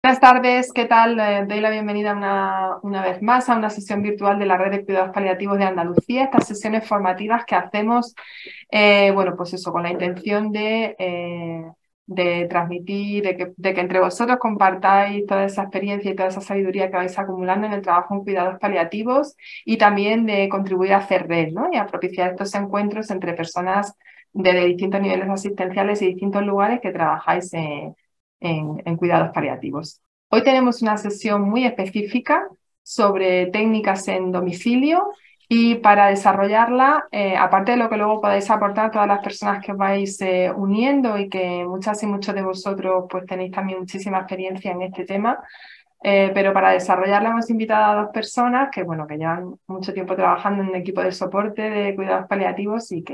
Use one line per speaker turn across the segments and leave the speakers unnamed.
Buenas tardes, ¿qué tal? Doy la bienvenida una vez más a una sesión virtual de la Red de Cuidados Paliativos de Andalucía. Estas sesiones formativas que hacemos, bueno, pues eso, con la intención de transmitir, de que entre vosotros compartáis toda esa experiencia y toda esa sabiduría que vais acumulando en el trabajo en cuidados paliativos y también de contribuir a hacer red, ¿no? Y a propiciar estos encuentros entre personas de distintos niveles asistenciales y distintos lugares que trabajáis en cuidados paliativos. Hoy tenemos una sesión muy específica sobre técnicas en domicilio y para desarrollarla, aparte de lo que luego podéis aportar todas las personas que os vais uniendo y que muchas y muchos de vosotros pues tenéis también muchísima experiencia en este tema, pero para desarrollarla hemos invitado a dos personas que, bueno, que llevan mucho tiempo trabajando en un equipo de soporte de cuidados paliativos y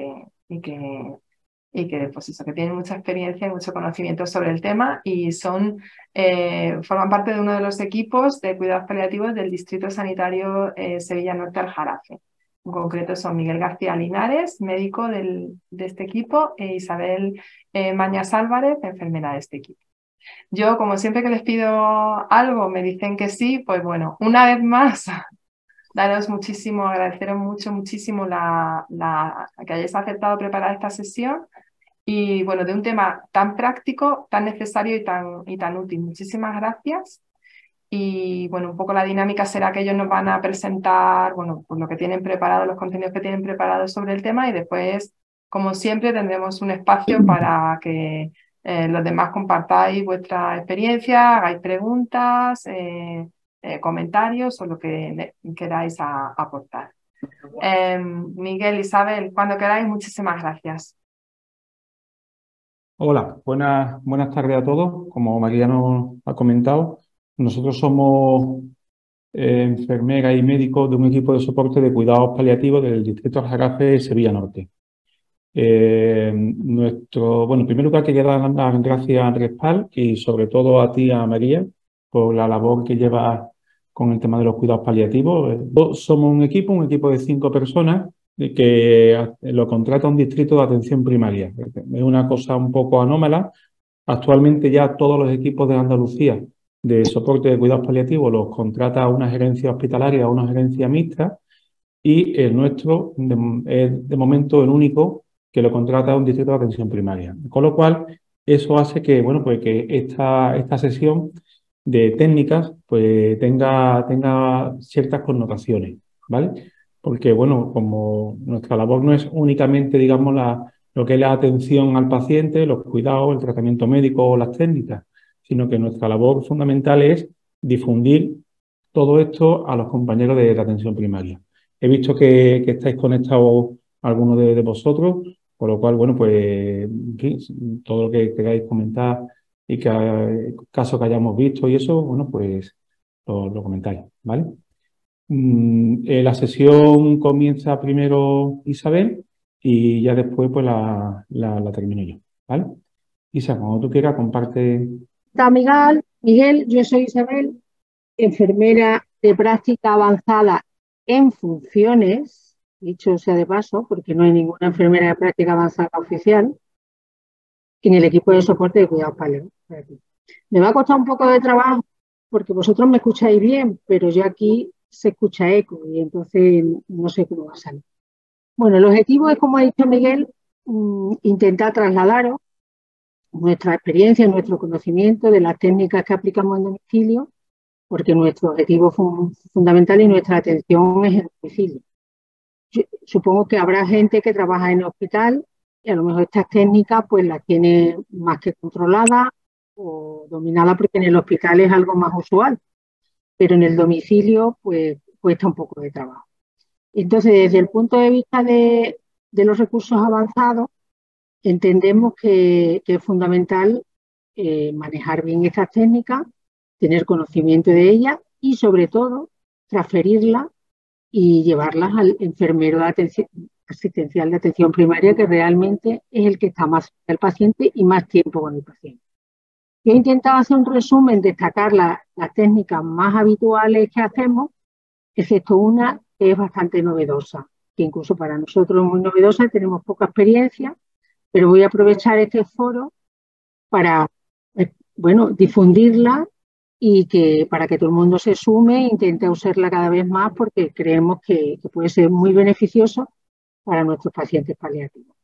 que pues eso, que tienen mucha experiencia y mucho conocimiento sobre el tema y forman parte de uno de los equipos de cuidados paliativos del Distrito Sanitario Sevilla Norte Aljarafe. En concreto son Miguel García Linares, médico de este equipo, e Isabel Mañas Álvarez, enfermera de este equipo. Yo, como siempre que les pido algo, me dicen que sí, pues bueno, una vez más, daros muchísimo, agradeceros muchísimo que hayáis aceptado preparar esta sesión. Y bueno, de un tema tan práctico, tan necesario y tan útil. Muchísimas gracias. Y bueno, un poco la dinámica será que ellos nos van a presentar, bueno, pues lo que tienen preparado, los contenidos que tienen preparados sobre el tema y después, como siempre, tendremos un espacio para que los demás compartáis vuestra experiencia, hagáis preguntas, comentarios o lo que queráis aportar. Miguel, Isabel, cuando queráis, muchísimas gracias.
Hola, buenas tardes a todos. Como María nos ha comentado, nosotros somos enfermeras y médicos de un equipo de soporte de cuidados paliativos del Distrito Aljarafe, Sevilla Norte. Bueno, en primer lugar quería dar las gracias a Andrés Pal y sobre todo a ti, a María, por la labor que llevas con el tema de los cuidados paliativos. Somos un equipo de 5 personas que lo contrata un distrito de atención primaria. Es una cosa un poco anómala. Actualmente ya todos los equipos de Andalucía de soporte de cuidados paliativos los contrata una gerencia hospitalaria o una gerencia mixta y el nuestro es de momento el único que lo contrata un distrito de atención primaria. Con lo cual, eso hace que, bueno, pues que esta sesión de técnicas pues tenga ciertas connotaciones, ¿vale? Porque, bueno, como nuestra labor no es únicamente, digamos, lo que es la atención al paciente, los cuidados, el tratamiento médico o las técnicas, sino que nuestra labor fundamental es difundir todo esto a los compañeros de la atención primaria. He visto que estáis conectados algunos de vosotros, por lo cual, bueno, pues en fin, todo lo que queráis comentar y casos que hayamos visto y eso, bueno, pues lo comentáis, ¿vale? La sesión comienza primero Isabel y ya después pues la termino yo, ¿vale? Isa, cuando tú quieras, comparte.
Hola, Miguel, yo soy Isabel, enfermera de práctica avanzada en funciones, dicho sea de paso, porque no hay ninguna enfermera de práctica avanzada oficial en el equipo de soporte de cuidados paliativos. Me va a costar un poco de trabajo porque vosotros me escucháis bien, pero yo aquí se escucha eco y entonces no sé cómo va a salir. Bueno, el objetivo es, como ha dicho Miguel, intentar trasladaros nuestra experiencia, nuestro conocimiento de las técnicas que aplicamos en domicilio, porque nuestro objetivo fundamental y nuestra atención es el domicilio. Yo supongo que habrá gente que trabaja en el hospital y a lo mejor estas técnicas pues las tiene más que controladas o dominadas porque en el hospital es algo más usual, pero en el domicilio pues cuesta un poco de trabajo. Entonces, desde el punto de vista de los recursos avanzados, entendemos que es fundamental manejar bien estas técnicas, tener conocimiento de ellas y, sobre todo, transferirlas y llevarlas al enfermero de asistencial de atención primaria, que realmente es el que está más cerca del paciente y más tiempo con el paciente. Yo he intentado hacer un resumen, destacar las técnicas más habituales que hacemos, excepto una que es bastante novedosa, que incluso para nosotros es muy novedosa, tenemos poca experiencia, pero voy a aprovechar este foro para, bueno, difundirla y que para que todo el mundo se sume e intente usarla cada vez más porque creemos que puede ser muy beneficioso para nuestros pacientes paliativos.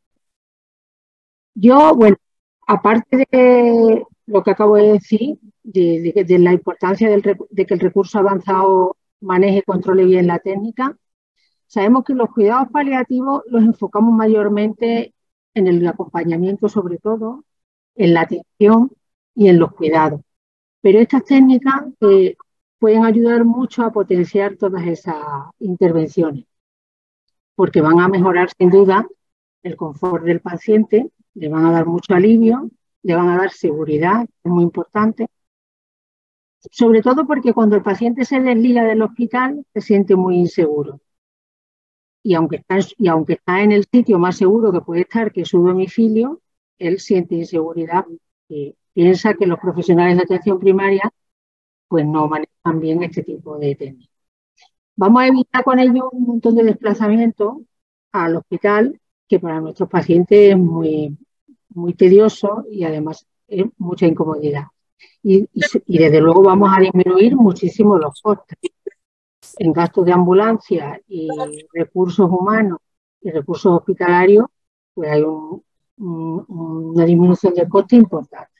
Yo, bueno, aparte de lo que acabo de decir, de la importancia de que el recurso avanzado maneje y controle bien la técnica, sabemos que los cuidados paliativos los enfocamos mayormente en el acompañamiento, sobre todo, en la atención y en los cuidados. Pero estas técnicas pueden ayudar mucho a potenciar todas esas intervenciones, porque van a mejorar sin duda el confort del paciente, le van a dar mucho alivio, le van a dar seguridad, es muy importante. Sobre todo porque cuando el paciente se desliga del hospital se siente muy inseguro. Y aunque está en el sitio más seguro que puede estar, que es su domicilio, él siente inseguridad y piensa que los profesionales de atención primaria pues no manejan bien este tipo de técnicas. Vamos a evitar con ello un montón de desplazamientos al hospital, que para nuestros pacientes es muy, muy tedioso y además es mucha incomodidad. Y desde luego vamos a disminuir muchísimo los costes en gastos de ambulancia y recursos humanos y recursos hospitalarios, pues hay una disminución de coste importante.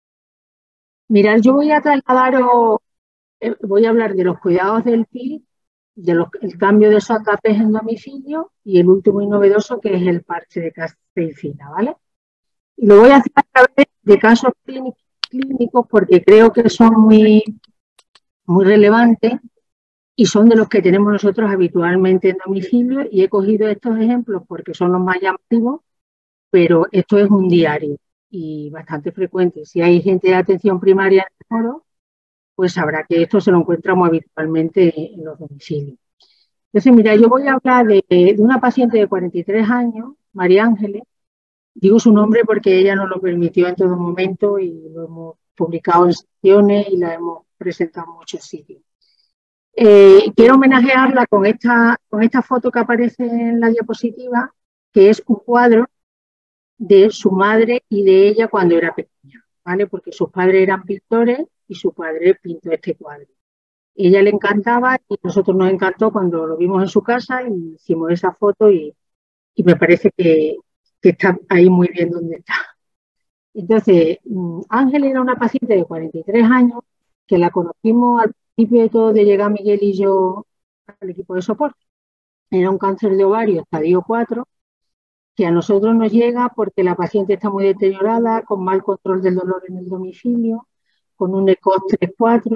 Mirad, yo voy a trasladaros, voy a hablar de los cuidados del PIB, el cambio de sondas en domicilio y el último y novedoso que es el parche de caseicina, ¿vale? Y lo voy a hacer a través de casos clínicos porque creo que son muy, muy relevantes y son de los que tenemos nosotros habitualmente en domicilio, y he cogido estos ejemplos porque son los más llamativos, pero esto es un diario y bastante frecuente. Si hay gente de atención primaria en el foro, pues sabrá que esto se lo encontramos habitualmente en los domicilios. Entonces, mira, yo voy a hablar de una paciente de 43 años, María Ángeles. Digo su nombre porque ella nos lo permitió en todo momento y lo hemos publicado en secciones y la hemos presentado en muchos sitios. Quiero homenajearla con esta foto que aparece en la diapositiva, que es un cuadro de su madre y de ella cuando era pequeña, ¿vale? Porque sus padres eran pintores y su padre pintó este cuadro. Ella le encantaba y nosotros nos encantó cuando lo vimos en su casa y hicimos esa foto y me parece que está ahí muy bien donde está. Entonces, Ángel era una paciente de 43 años que la conocimos al principio de todo de llegar Miguel y yo al equipo de soporte. Era un cáncer de ovario estadio 4, que a nosotros nos llega porque la paciente está muy deteriorada, con mal control del dolor en el domicilio, con un ECOG 3-4.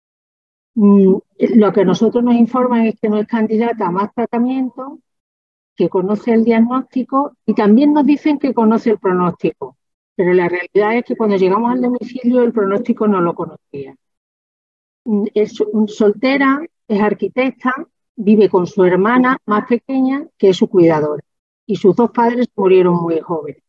Lo que a nosotros nos informan es que no es candidata a más tratamiento, que conoce el diagnóstico y también nos dicen que conoce el pronóstico. Pero la realidad es que cuando llegamos al domicilio el pronóstico no lo conocía. Es soltera, es arquitecta, vive con su hermana más pequeña, que es su cuidadora. Y sus dos padres murieron muy jóvenes.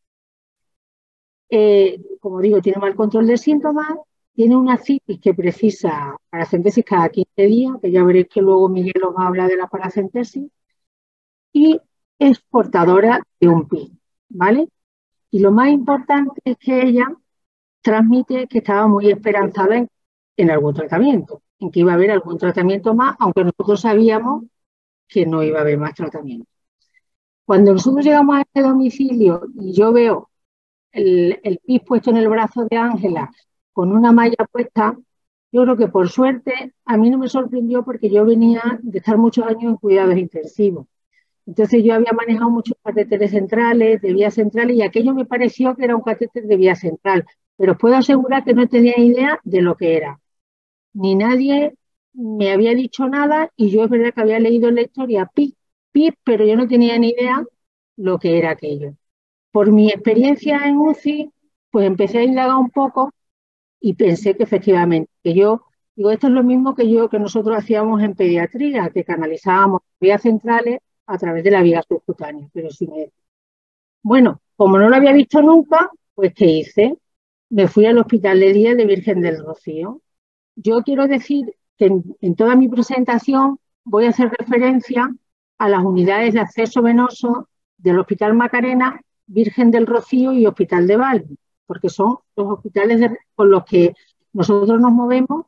Como digo, tiene mal control de síntomas, tiene una citis que precisa paracentesis cada 15 días, que ya veréis que luego Miguel os va a hablar de la paracentesis, y es portadora de un PIN, ¿vale? Y lo más importante es que ella transmite que estaba muy esperanzada en algún tratamiento, en que iba a haber algún tratamiento más, aunque nosotros sabíamos que no iba a haber más tratamiento. Cuando nosotros llegamos a este domicilio y yo veo el PIS puesto en el brazo de Ángela con una malla puesta, yo creo que por suerte a mí no me sorprendió porque yo venía de estar muchos años en cuidados intensivos. Entonces yo había manejado muchos catéteres centrales, de vía central, y aquello me pareció que era un catéter de vía central, pero os puedo asegurar que no tenía idea de lo que era. Ni nadie me había dicho nada y yo es verdad que había leído en la historia PIS, pero yo no tenía ni idea lo que era aquello. Por mi experiencia en UCI, pues empecé a indagar un poco y pensé que efectivamente, que yo, digo, esto es lo mismo que nosotros hacíamos en pediatría, que canalizábamos vías centrales a través de la vía subcutánea, pero sin eso. Bueno, como no lo había visto nunca, pues ¿qué hice? Me fui al Hospital de Día de Virgen del Rocío. Yo quiero decir que en toda mi presentación voy a hacer referencia a las unidades de acceso venoso del Hospital Macarena, Virgen del Rocío y Hospital de Valme, porque son los hospitales con los que nosotros nos movemos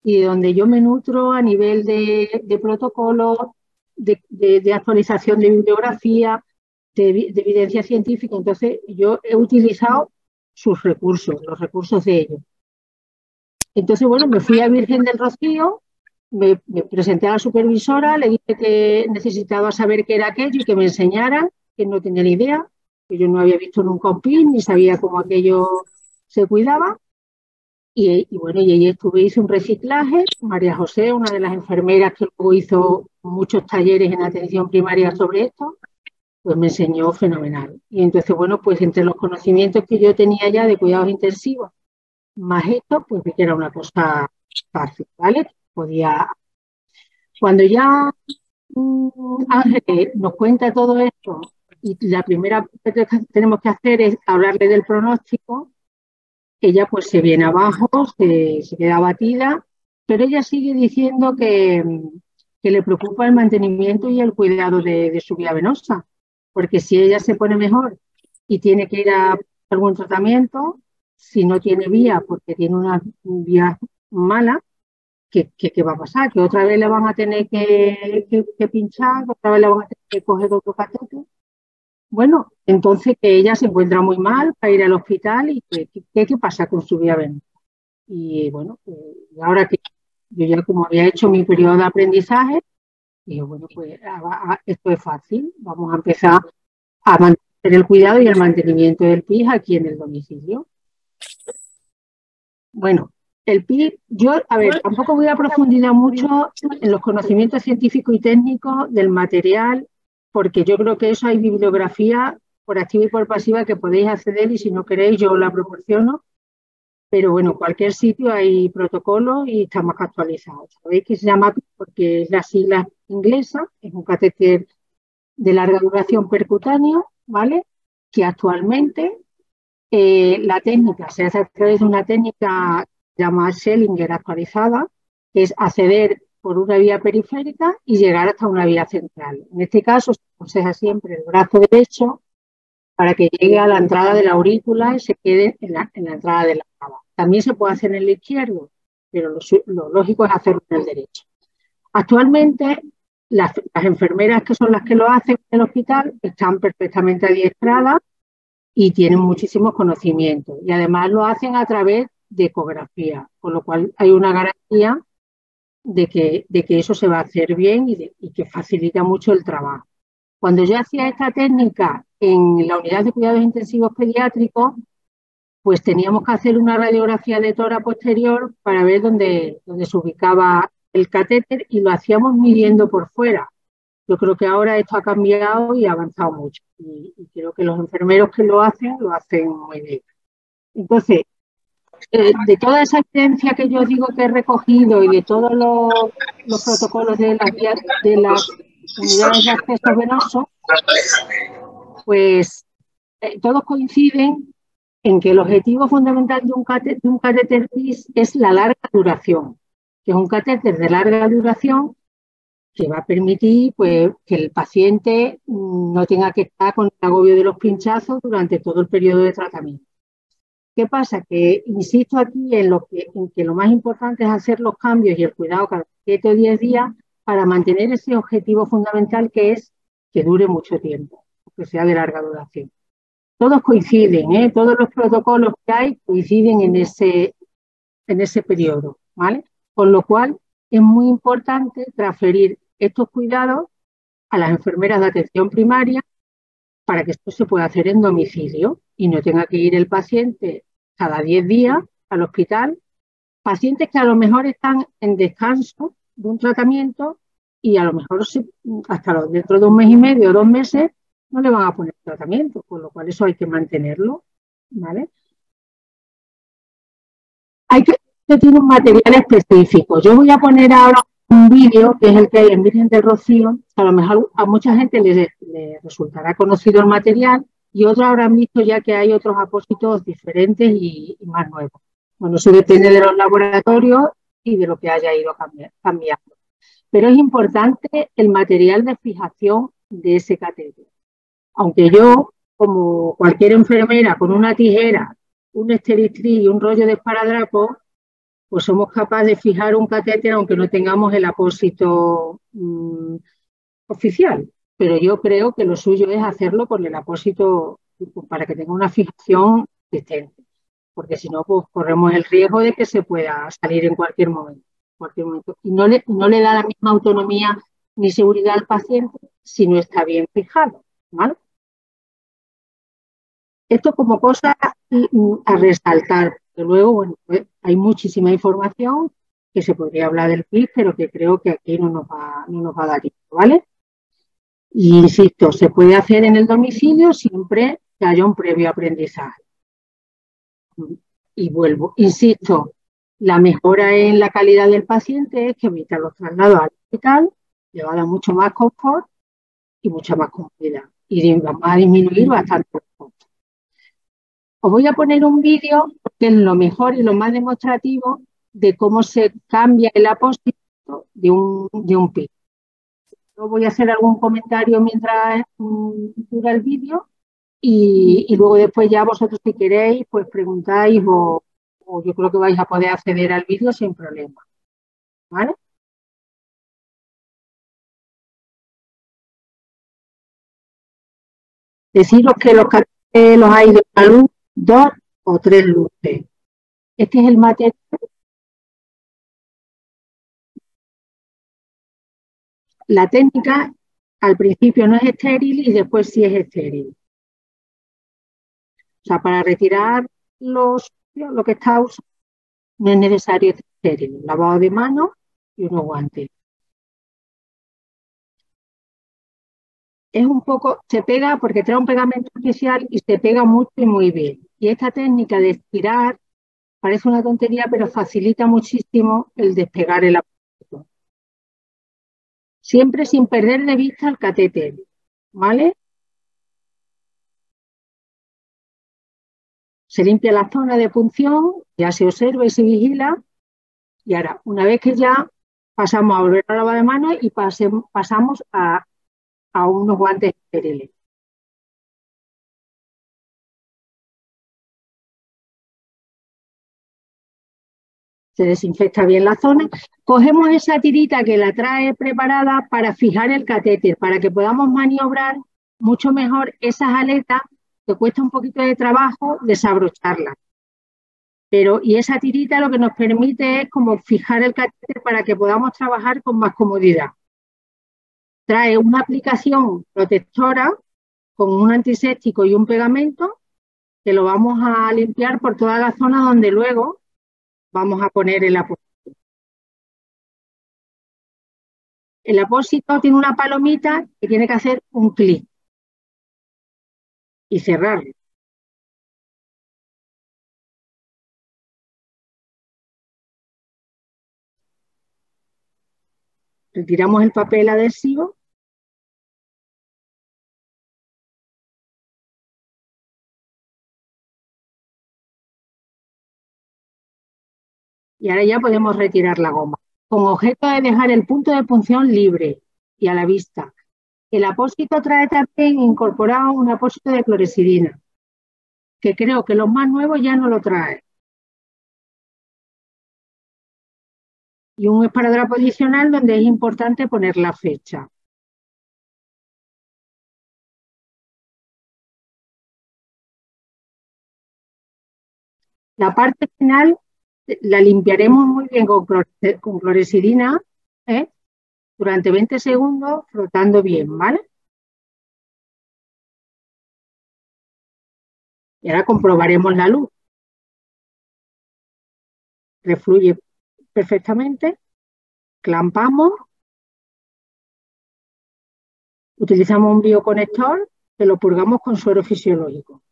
y de donde yo me nutro a nivel de protocolo, de actualización de bibliografía, de evidencia científica. Entonces, yo he utilizado sus recursos, los recursos de ellos. Entonces, bueno, me fui a Virgen del Rocío, me presenté a la supervisora, le dije que necesitaba saber qué era aquello y que me enseñaran, que no tenía ni idea, que yo no había visto nunca un PIN, ni sabía cómo aquello se cuidaba. Y bueno, y ahí hice un reciclaje. María José, una de las enfermeras que luego hizo muchos talleres en atención primaria sobre esto, pues me enseñó fenomenal. Y entonces, bueno, pues entre los conocimientos que yo tenía ya de cuidados intensivos, más esto, pues vi que era una cosa fácil, ¿vale? Cuando ya Ángel nos cuenta todo esto, y la primera cosa que tenemos que hacer es hablarle del pronóstico, ella pues se viene abajo, se queda abatida, pero ella sigue diciendo que le preocupa el mantenimiento y el cuidado de su vía venosa, porque si ella se pone mejor y tiene que ir a algún tratamiento, si no tiene vía porque tiene una vía mala, ¿qué va a pasar? Que otra vez le van a tener que pinchar, otra vez le van a tener que coger otro catéter. Bueno, entonces que ella se encuentra muy mal para ir al hospital y ¿qué pasa con su vía venosa? Y bueno, pues, ahora que yo ya como había hecho mi periodo de aprendizaje, dije, bueno, pues esto es fácil, vamos a empezar a mantener el cuidado y el mantenimiento del PIS aquí en el domicilio. Bueno, el PIS, tampoco voy a profundizar mucho en los conocimientos científicos y técnicos del material, porque yo creo que eso hay bibliografía por activa y por pasiva que podéis acceder y si no queréis yo la proporciono. Pero bueno, en cualquier sitio hay protocolos y está más actualizado. Sabéis que se llama PIS porque es la sigla inglesa, es un catéter de larga duración percutáneo, ¿vale? Que actualmente la técnica se hace a través de una técnica llamada Schellinger actualizada, que es acceder por una vía periférica y llegar hasta una vía central. En este caso se aconseja siempre el brazo derecho para que llegue a la entrada de la aurícula y se quede en la entrada de la cava. También se puede hacer en el izquierdo, pero lo lógico es hacerlo en el derecho. Actualmente, las enfermeras que son las que lo hacen en el hospital están perfectamente adiestradas y tienen muchísimos conocimientos. Y además lo hacen a través de ecografía, con lo cual hay una garantía de que eso se va a hacer bien y que facilita mucho el trabajo. Cuando yo hacía esta técnica en la unidad de cuidados intensivos pediátricos, pues teníamos que hacer una radiografía de tórax posterior para ver dónde se ubicaba el catéter y lo hacíamos midiendo por fuera. Yo creo que ahora esto ha cambiado y ha avanzado mucho y creo que los enfermeros que lo hacen muy bien. Entonces, de toda esa evidencia que yo digo que he recogido y de todos los protocolos de las unidades de acceso venoso, pues todos coinciden en que el objetivo fundamental de un catéter PIS es la larga duración, que es un catéter de larga duración que va a permitir pues, que el paciente no tenga que estar con el agobio de los pinchazos durante todo el periodo de tratamiento. ¿Qué pasa? Que insisto aquí en que lo más importante es hacer los cambios y el cuidado cada 7 o 10 días para mantener ese objetivo fundamental que es que dure mucho tiempo, que sea de larga duración. Todos coinciden, todos los protocolos que hay coinciden en ese periodo, ¿vale? Con lo cual es muy importante transferir estos cuidados a las enfermeras de atención primaria para que esto se pueda hacer en domicilio y no tenga que ir el paciente cada 10 días al hospital. Pacientes que a lo mejor están en descanso de un tratamiento y a lo mejor hasta dentro de un mes y medio o 2 meses no le van a poner tratamiento, con lo cual eso hay que mantenerlo, ¿vale? Tiene un material específico. Yo voy a poner ahora un vídeo, que es el que hay en Virgen del Rocío. A lo mejor a mucha gente le resultará conocido el material y otros habrán visto ya que hay otros apósitos diferentes y más nuevos. Bueno, eso depende de los laboratorios y de lo que haya ido cambiando. Pero es importante el material de fijación de ese catéter. Aunque yo, como cualquier enfermera, con una tijera, un esteritriz y un rollo de esparadrapo, pues somos capaces de fijar un catéter aunque no tengamos el apósito oficial. Pero yo creo que lo suyo es hacerlo con el apósito para que tenga una fijación decente. Porque si no, pues corremos el riesgo de que se pueda salir en cualquier momento. Y no le da la misma autonomía ni seguridad al paciente si no está bien fijado, ¿vale? Esto como cosa a resaltar, porque luego, bueno, pues hay muchísima información que se podría hablar del PIB, pero que creo que aquí no nos va a dar tiempo, ¿vale? Y insisto, se puede hacer en el domicilio siempre que haya un previo aprendizaje. Y vuelvo, insisto, la mejora en la calidad del paciente es que evita los traslados al hospital, le va a dar mucho más confort y mucha más comodidad. Y va a disminuir bastante los costos. Os voy a poner un vídeo que es lo mejor y lo más demostrativo de cómo se cambia el apósito de un PIB. Yo voy a hacer algún comentario mientras dura el vídeo y luego después ya vosotros si queréis pues preguntáis o yo creo que vais a poder acceder al vídeo sin problema. ¿Vale? Deciros que los carteles los hay de una luz, 2 o 3 luces. Este es el material. La técnica al principio no es estéril y después sí es estéril. O sea, para retirar lo que está usando no es necesario estéril. Un lavado de manos y unos guantes. Es un poco, se pega porque trae un pegamento especial y se pega mucho y muy bien. Y esta técnica de estirar parece una tontería, pero facilita muchísimo el despegar el apósito. Siempre sin perder de vista el catéter, ¿vale? Se limpia la zona de punción, ya se observa y se vigila. Y ahora, una vez que ya pasamos a volver a lavar de manos y pasamos a unos guantes estériles. Se desinfecta bien la zona. Cogemos esa tirita que la trae preparada para fijar el catéter, para que podamos maniobrar mucho mejor esas aletas que cuesta un poquito de trabajo desabrocharlas. Y esa tirita lo que nos permite es como fijar el catéter para que podamos trabajar con más comodidad. Trae una aplicación protectora con un antiséptico y un pegamento que lo vamos a limpiar por toda la zona donde luego vamos a poner el apósito. El apósito tiene una palomita que tiene que hacer un clic y cerrarlo. Retiramos el papel adhesivo. Y ahora ya podemos retirar la goma. Con objeto de dejar el punto de punción libre y a la vista. El apósito trae también incorporado un apósito de clorexidina, que creo que los más nuevos ya no lo traen. Y un esparadrapo adicional donde es importante poner la fecha. La parte final la limpiaremos muy bien con clorexidina, durante 20 segundos frotando bien, ¿vale? Y ahora comprobaremos la luz. Refluye perfectamente. Clampamos. Utilizamos un bioconector que lo purgamos con suero fisiológico.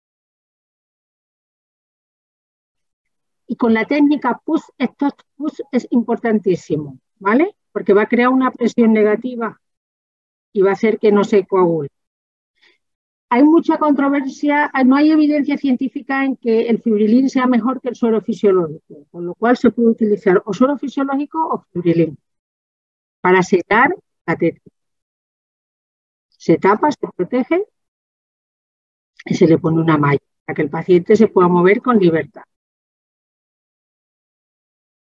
Y con la técnica push-stop push es importantísimo, ¿vale? Porque va a crear una presión negativa y va a hacer que no se coagule. Hay mucha controversia, no hay evidencia científica en que el fibrilín sea mejor que el suero fisiológico, con lo cual se puede utilizar o suero fisiológico o fibrilín para sellar la teta. Se tapa, se protege y se le pone una malla para que el paciente se pueda mover con libertad.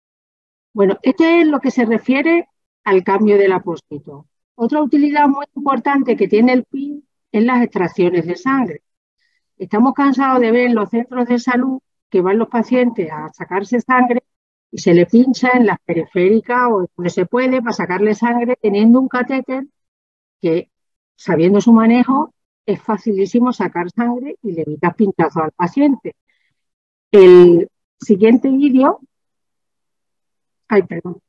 Bueno, esto es lo que se refiere al cambio del apósito. Otra utilidad muy importante que tiene el PIB es las extracciones de sangre. Estamos cansados de ver en los centros de salud que van los pacientes a sacarse sangre y se le pincha en las periféricas o donde se puede para sacarle sangre teniendo un catéter que, sabiendo su manejo, es facilísimo sacar sangre y le evitas pinchazos al paciente. El siguiente vídeo, perdón.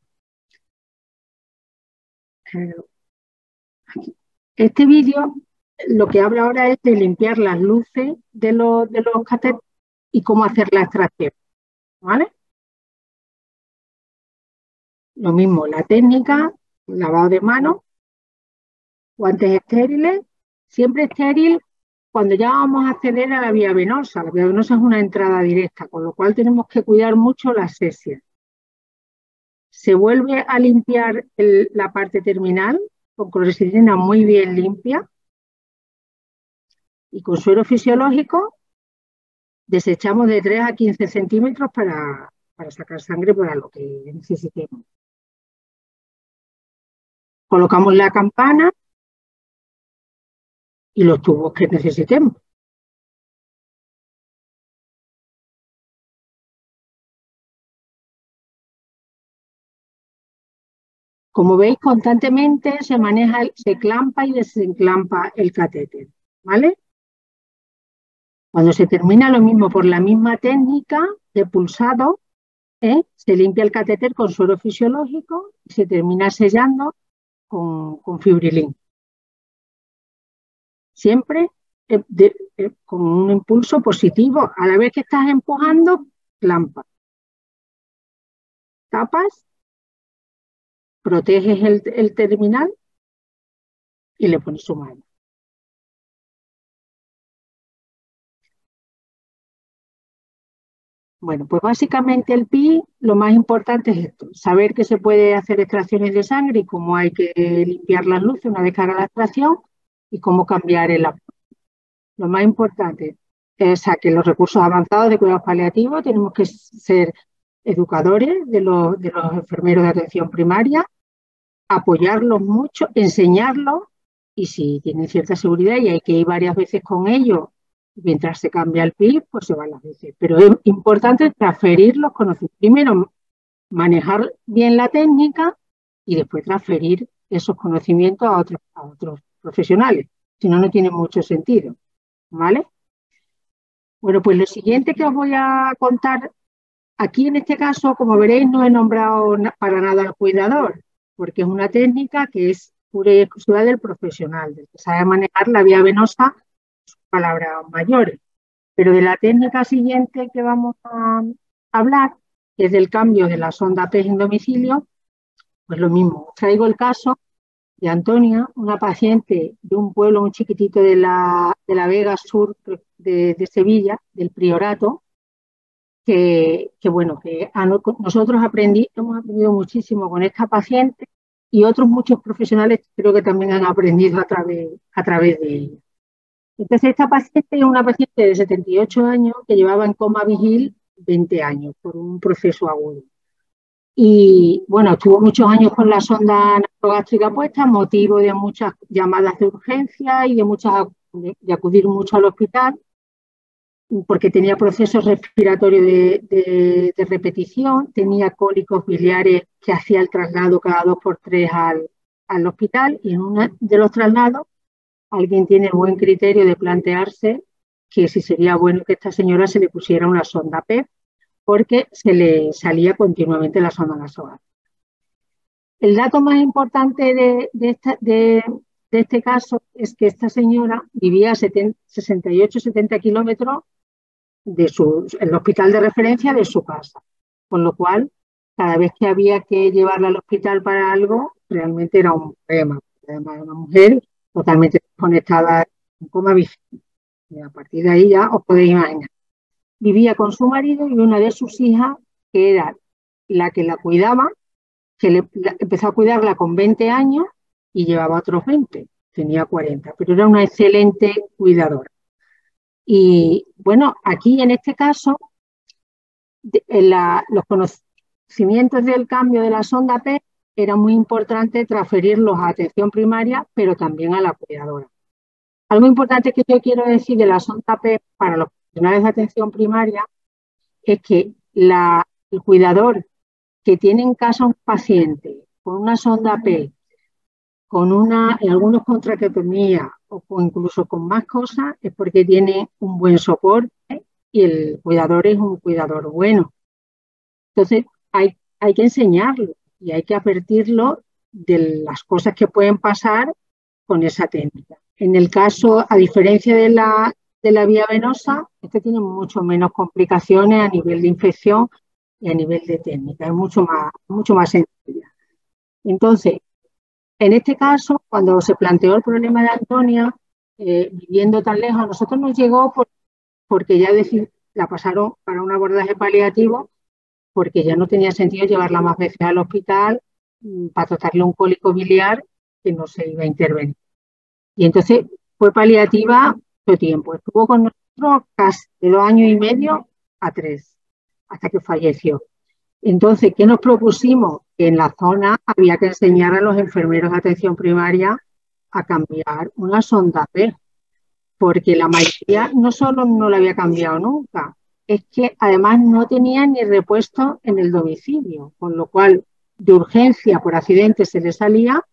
Este vídeo lo que habla ahora es de limpiar las luces de los catéteres y cómo hacer la extracción, ¿vale? Lo mismo, la técnica, lavado de manos, guantes estériles, siempre estéril cuando ya vamos a acceder a la vía venosa. La vía venosa es una entrada directa, con lo cual tenemos que cuidar mucho la asepsia. Se vuelve a limpiar la parte terminal con clorexidina muy bien limpia y con suero fisiológico desechamos de 3 a 15 centímetros para sacar sangre para lo que necesitemos. Colocamos la campana y los tubos que necesitemos. Como veis, constantemente se clampa y desenclampa el catéter, ¿vale? Cuando se termina lo mismo por la misma técnica de pulsado, se limpia el catéter con suero fisiológico y se termina sellando con fibrilín. Siempre con un impulso positivo. A la vez que estás empujando, clampa. Tapas, proteges el terminal y le pones su mano. Bueno, pues básicamente el PI, lo más importante es esto, saber que se puede hacer extracciones de sangre y cómo hay que limpiar las luces una vez que haga la extracción y cómo cambiar el apoyo. Lo más importante es que los recursos avanzados de cuidados paliativos tenemos que ser educadores de los enfermeros de atención primaria, apoyarlos mucho, enseñarlos y si tienen cierta seguridad y hay que ir varias veces con ellos mientras se cambia el PIB, pues se van las veces. Pero es importante transferir los conocimientos. Primero, manejar bien la técnica y después transferir esos conocimientos a otros profesionales. Si no, no tiene mucho sentido. ¿Vale? Bueno, pues lo siguiente que os voy a contar, aquí en este caso, como veréis, no he nombrado para nada al cuidador, porque es una técnica que es pura y exclusiva del profesional, del que sabe manejar la vía venosa, palabras mayores. Pero de la técnica siguiente que vamos a hablar, que es del cambio de la sonda PEG en domicilio, pues lo mismo. Os traigo el caso de Antonia, una paciente de un pueblo muy chiquitito de la Vega Sur de Sevilla, del Priorato, que nosotros hemos aprendido muchísimo con esta paciente y otros muchos profesionales creo que también han aprendido a través de ella. Entonces, esta paciente es una paciente de 78 años que llevaba en coma vigil 20 años por un proceso agudo. Y bueno, estuvo muchos años con la sonda nasogástrica puesta, motivo de muchas llamadas de urgencia y de acudir mucho al hospital, porque tenía procesos respiratorios de repetición, tenía cólicos biliares que hacía el traslado cada 2 por 3 al hospital, y en uno de los traslados alguien tiene el buen criterio de plantearse que si sería bueno que a esta señora se le pusiera una sonda PEP, porque se le salía continuamente la sonda nasogástrica. El dato más importante de este caso es que esta señora vivía a 68-70 kilómetros el hospital de referencia de su casa, con lo cual cada vez que había que llevarla al hospital para algo, realmente era un problema. Además, una mujer totalmente desconectada en coma vigil. Y a partir de ahí ya os podéis imaginar. Vivía con su marido y una de sus hijas, que era la que la cuidaba, empezó a cuidarla con 20 años y llevaba otros 20, tenía 40, pero era una excelente cuidadora. Y bueno, aquí en este caso, conocimientos del cambio de la sonda PET era muy importante transferirlos a atención primaria, pero también a la cuidadora. Algo importante que yo quiero decir de la sonda PET para los profesionales de atención primaria es que el cuidador que tiene en casa un paciente con una sonda PET, con algunos contractotomía o incluso con más cosas, es porque tiene un buen soporte y el cuidador es un cuidador bueno. Entonces, hay que enseñarlo y hay que advertirlo de las cosas que pueden pasar con esa técnica. En el caso, a diferencia de la vía venosa, este tiene mucho menos complicaciones a nivel de infección y a nivel de técnica, es mucho más sencilla. Entonces, en este caso, cuando se planteó el problema de Antonia, viviendo tan lejos, a nosotros nos llegó porque ya la pasaron para un abordaje paliativo, porque ya no tenía sentido llevarla más veces al hospital para tratarle un cólico biliar que no se iba a intervenir. Y entonces fue paliativa todo tiempo. Estuvo con nosotros casi de 2 años y medio a 3, hasta que falleció. Entonces, ¿qué nos propusimos? Que en la zona había que enseñar a los enfermeros de atención primaria a cambiar una sonda PET, porque la mayoría no solo no la había cambiado nunca, es que además no tenía ni repuesto en el domicilio, con lo cual de urgencia por accidente se le salía.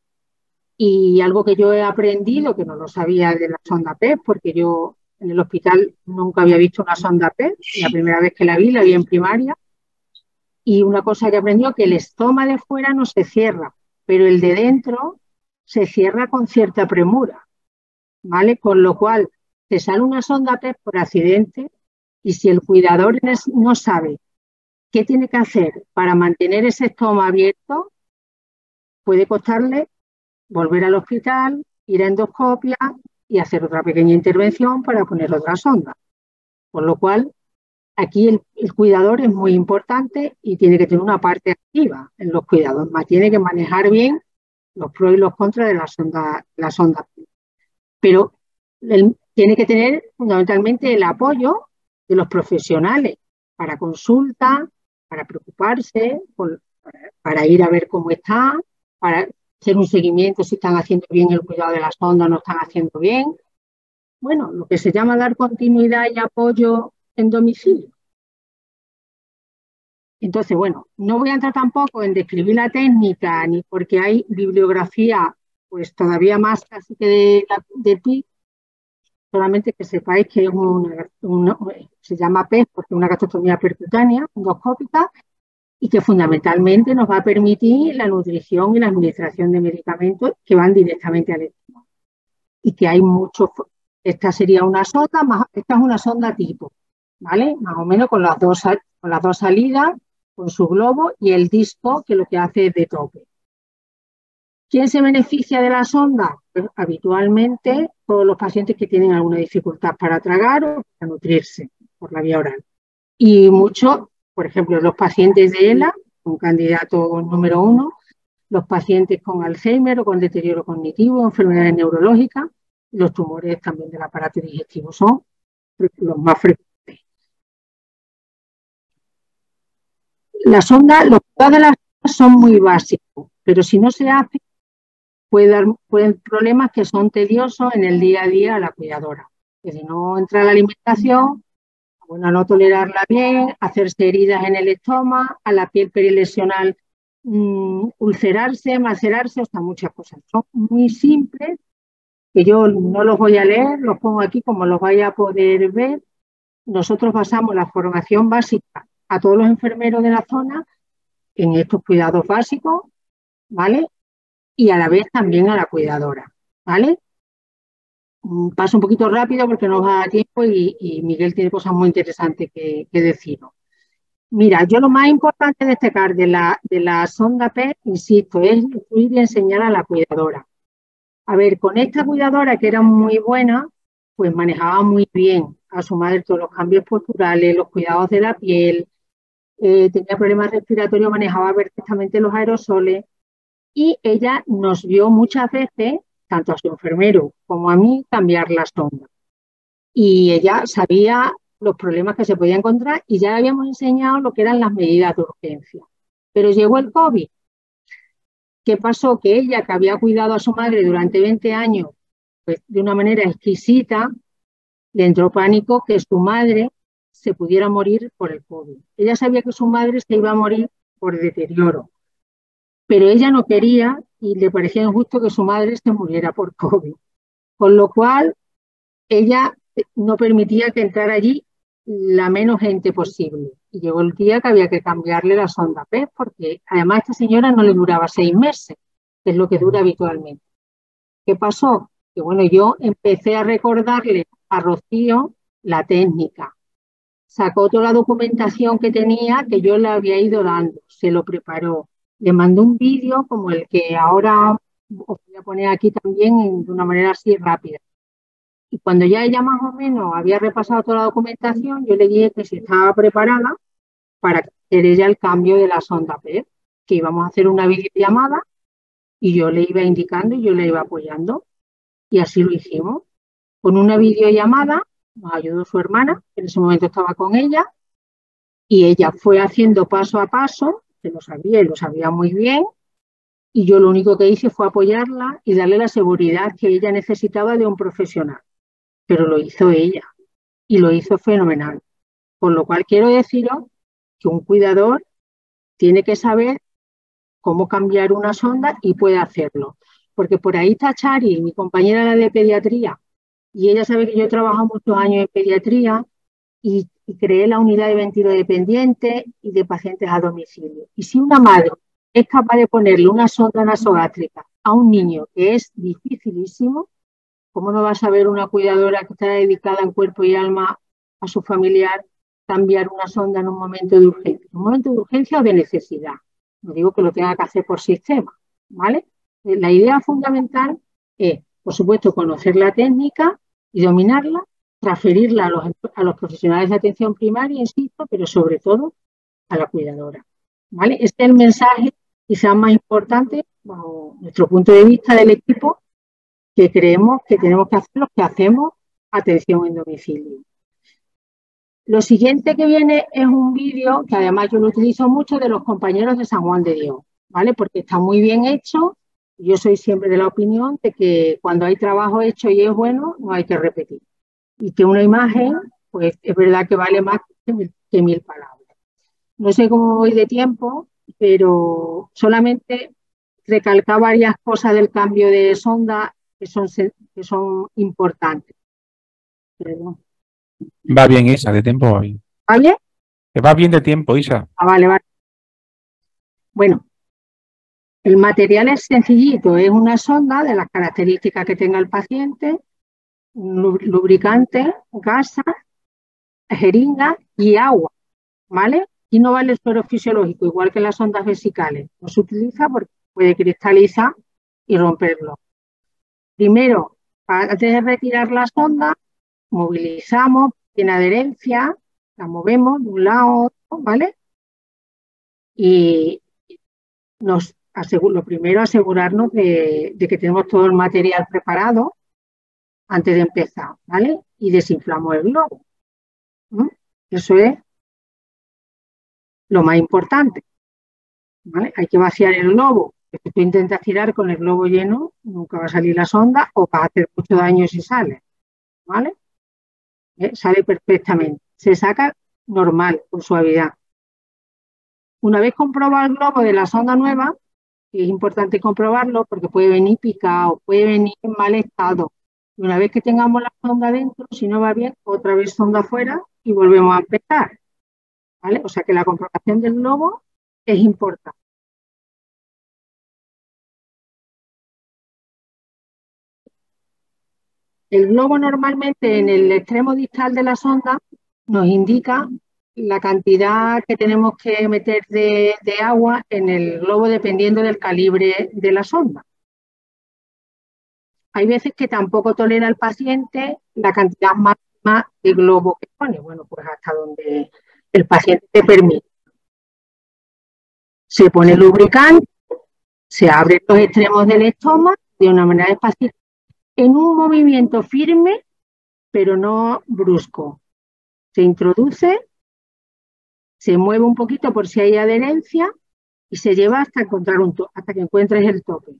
Y algo que yo he aprendido, que no lo sabía de la sonda PET, porque yo en el hospital nunca había visto una sonda PET, la primera vez que la vi en primaria, y una cosa que aprendió, que el estoma de fuera no se cierra, pero el de dentro se cierra con cierta premura, ¿vale? Con lo cual, te sale una sonda PET por accidente y si el cuidador no sabe qué tiene que hacer para mantener ese estoma abierto, puede costarle volver al hospital, ir a endoscopia y hacer otra pequeña intervención para poner otra sonda. Con lo cual, aquí el cuidador es muy importante y tiene que tener una parte activa en los cuidados, más tiene que manejar bien los pros y los contras de la sonda. Pero tiene que tener fundamentalmente el apoyo de los profesionales para consulta, para preocuparse, para ir a ver cómo está, para hacer un seguimiento si están haciendo bien el cuidado de la sonda o no están haciendo bien. Bueno, lo que se llama dar continuidad y apoyo en domicilio. Entonces, bueno, no voy a entrar tampoco en describir la técnica, ni porque hay bibliografía pues todavía más casi que de PIC, solamente que sepáis que es se llama PET porque es una gastrostomía percutánea, endoscópica, y que fundamentalmente nos va a permitir la nutrición y la administración de medicamentos que van directamente al estómago. Y que hay muchos, esta sería una sonda, esta es una sonda tipo, ¿vale? Más o menos con las dos salidas, con su globo y el disco que lo que hace es de tope. ¿Quién se beneficia de la sonda? Pues habitualmente todos los pacientes que tienen alguna dificultad para tragar o para nutrirse por la vía oral. Y muchos, por ejemplo, los pacientes de ELA, un candidato número 1, los pacientes con Alzheimer o con deterioro cognitivo, enfermedades neurológicas, los tumores también del aparato digestivo son los más frecuentes. La sonda, los cuidados de las sondas son muy básicos, pero si no se hace, pueden problemas que son tediosos en el día a día a la cuidadora. Que si no entra la alimentación, bueno, no tolerarla bien, hacerse heridas en el estómago, a la piel perilesional ulcerarse, macerarse, hasta muchas cosas. Son muy simples, que yo no los voy a leer, los pongo aquí como los vaya a poder ver. Nosotros basamos la formación básica a todos los enfermeros de la zona en estos cuidados básicos, ¿vale? Y a la vez también a la cuidadora, ¿vale? Paso un poquito rápido porque no nos da tiempo y Miguel tiene cosas muy interesantes que decirnos. Mira, yo lo más importante de destacar de la sonda PET, insisto, es instruir y enseñar a la cuidadora. A ver, con esta cuidadora que era muy buena, pues manejaba muy bien a su madre todos los cambios posturales, los cuidados de la piel, tenía problemas respiratorios, manejaba perfectamente los aerosoles y ella nos vio muchas veces, tanto a su enfermero como a mí, cambiar la sonda. Y ella sabía los problemas que se podían encontrar y ya le habíamos enseñado lo que eran las medidas de urgencia. Pero llegó el COVID. ¿Qué pasó? Que ella, que había cuidado a su madre durante 20 años, pues, de una manera exquisita, le entró pánico que su madre se pudiera morir por el COVID. Ella sabía que su madre se iba a morir por deterioro, pero ella no quería y le parecía injusto que su madre se muriera por COVID. Con lo cual, ella no permitía que entrara allí la menos gente posible. Y llegó el día que había que cambiarle la sonda PET, porque además a esta señora no le duraba 6 meses, que es lo que dura habitualmente. ¿Qué pasó? Que bueno, yo empecé a recordarle a Rocío la técnica. Sacó toda la documentación que tenía, que yo le había ido dando, se lo preparó. Le mandó un vídeo como el que ahora os voy a poner aquí también de una manera así rápida. Y cuando ya ella más o menos había repasado toda la documentación, yo le dije que si estaba preparada para hacer ella el cambio de la sonda PET, que íbamos a hacer una videollamada y yo le iba indicando y yo le iba apoyando. Y así lo hicimos. Con una videollamada nos ayudó su hermana, que en ese momento estaba con ella, y ella fue haciendo paso a paso, que lo sabía y lo sabía muy bien, y yo lo único que hice fue apoyarla y darle la seguridad que ella necesitaba de un profesional. Pero lo hizo ella y lo hizo fenomenal. Con lo cual quiero deciros que un cuidador tiene que saber cómo cambiar una sonda y puede hacerlo. Porque por ahí está Chari, mi compañera la de pediatría, y ella sabe que yo he trabajado muchos años en pediatría y creé la unidad de ventilo dependiente y de pacientes a domicilio. Y si una madre es capaz de ponerle una sonda nasogástrica a un niño, que es dificilísimo, ¿cómo no va a saber una cuidadora que está dedicada en cuerpo y alma a su familiar cambiar una sonda en un momento de urgencia? En un momento de urgencia o de necesidad. No digo que lo tenga que hacer por sistema, ¿vale? La idea fundamental es, por supuesto, conocer la técnica y dominarla, transferirla a los profesionales de atención primaria, insisto, pero sobre todo a la cuidadora, ¿vale? Este es el mensaje quizás más importante, bajo nuestro punto de vista del equipo, que creemos que tenemos que hacer lo que hacemos, atención en domicilio. Lo siguiente que viene es un vídeo que además yo lo utilizo mucho de los compañeros de San Juan de Dios, ¿vale? Porque está muy bien hecho. Yo soy siempre de la opinión de que cuando hay trabajo hecho y es bueno, no hay que repetir. Y que una imagen, pues es verdad que vale más que mil palabras. No sé cómo voy de tiempo, pero solamente recalcar varias cosas del cambio de sonda que son importantes. Perdón.
Va bien, Isa, de tiempo va bien.
¿Va bien?
Que va bien de tiempo, Isa.
Ah, vale, vale. Bueno, el material es sencillito, es una sonda de las características que tenga el paciente, un lubricante, gasa, jeringa y agua, ¿vale? Y no vale el suero fisiológico, igual que las sondas vesicales. No se utiliza porque puede cristalizar y romperlo. Primero, antes de retirar la sonda, movilizamos, tiene adherencia, la movemos de un lado a otro, ¿vale? Y lo primero, asegurarnos de que tenemos todo el material preparado antes de empezar, ¿vale? Y desinflamos el globo. Eso es lo más importante, ¿vale? Hay que vaciar el globo. Si tú intentas tirar con el globo lleno, nunca va a salir la sonda o va a hacer mucho daño si sale, ¿vale? Sale perfectamente. Se saca normal, con suavidad. Una vez comprobado el globo de la sonda nueva, y es importante comprobarlo porque puede venir picado, puede venir en mal estado. Y una vez que tengamos la sonda dentro, si no va bien, otra vez sonda afuera y volvemos a empezar, ¿vale? O sea que la comprobación del globo es importante. El globo normalmente en el extremo distal de la sonda nos indica la cantidad que tenemos que meter de agua en el globo dependiendo del calibre de la sonda. Hay veces que tampoco tolera el paciente la cantidad máxima de globo que pone. Bueno, pues hasta donde el paciente te permite. Se pone lubricante, se abren los extremos del estómago de una manera espacial, en un movimiento firme, pero no brusco. Se introduce, se mueve un poquito por si hay adherencia y se lleva hasta encontrar hasta que encuentres el tope.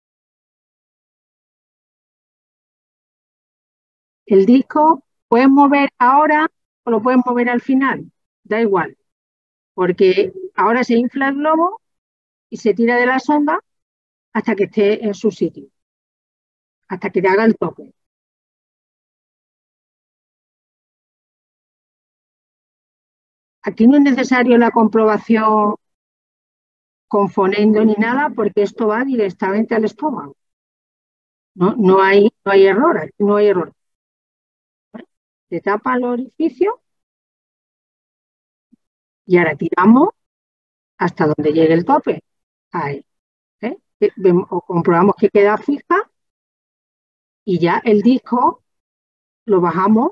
El disco puedes mover ahora o lo puedes mover al final, da igual, porque ahora se infla el globo y se tira de la sonda hasta que esté en su sitio, hasta que te haga el tope. Aquí no es necesario la comprobación con fonendo ni nada, porque esto va directamente al estómago. No hay error, no hay error. Se tapa el orificio y ahora tiramos hasta donde llegue el tope. Ahí. O comprobamos que queda fija y ya el disco lo bajamos,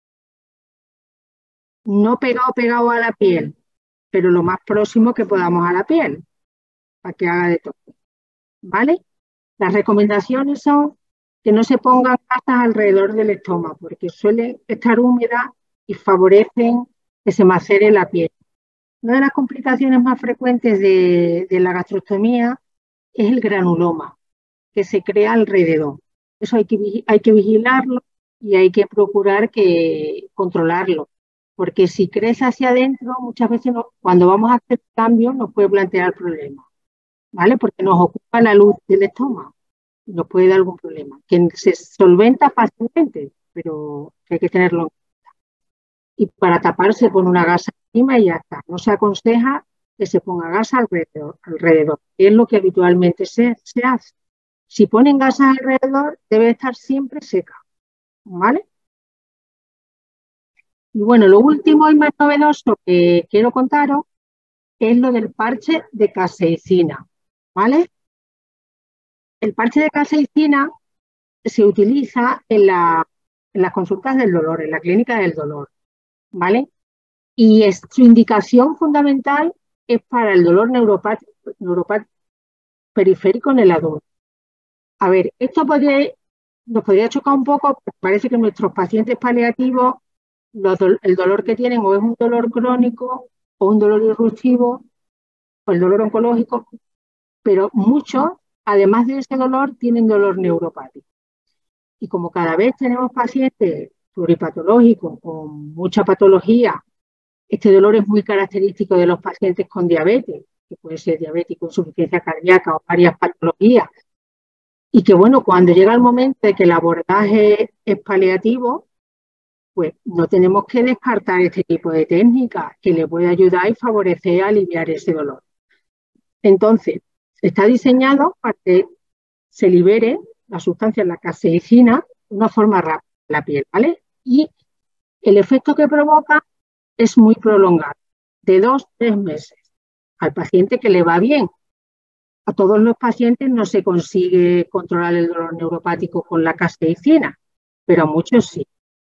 no pegado a la piel, pero lo más próximo que podamos a la piel, para que haga de tope. ¿Vale? Las recomendaciones son que no se pongan gasas alrededor del estómago, porque suelen estar húmedas y favorecen que se macere la piel. Una de las complicaciones más frecuentes de la gastrostomía es el granuloma, que se crea alrededor. Eso hay que vigilarlo y hay que procurar controlarlo, porque si crece hacia adentro, muchas veces cuando vamos a hacer cambios nos puede plantear problemas, ¿vale? Porque nos ocupa la luz del estómago. Nos puede dar algún problema, que se solventa fácilmente, pero hay que tenerlo en cuenta. Y para taparse pone una gasa encima y ya está. No se aconseja que se ponga gasa alrededor, que es lo que habitualmente se hace. Si ponen gasa alrededor, debe estar siempre seca, ¿vale? Y bueno, lo último y más novedoso que quiero contaros es lo del parche de caseicina, ¿vale? El parche de caseicina se utiliza en las consultas del dolor, en la clínica del dolor, ¿vale? Y su indicación fundamental es para el dolor neuropático periférico en el adulto. A ver, esto nos podría chocar un poco, porque parece que nuestros pacientes paliativos, el dolor que tienen o es un dolor crónico o un dolor irruptivo o el dolor oncológico, pero muchos, además de ese dolor, tienen dolor neuropático. Y como cada vez tenemos pacientes pluripatológicos con mucha patología, este dolor es muy característico de los pacientes con diabetes, que puede ser diabetes con insuficiencia cardíaca o varias patologías. Y que bueno, cuando llega el momento de que el abordaje es paliativo, pues no tenemos que descartar este tipo de técnica que le puede ayudar y favorecer a aliviar ese dolor. Entonces, está diseñado para que se libere la sustancia, la caseicina, de una forma rápida en la piel, ¿vale? Y el efecto que provoca es muy prolongado, de 2 a 3 meses. Al paciente que le va bien. A todos los pacientes no se consigue controlar el dolor neuropático con la caseicina, pero a muchos sí.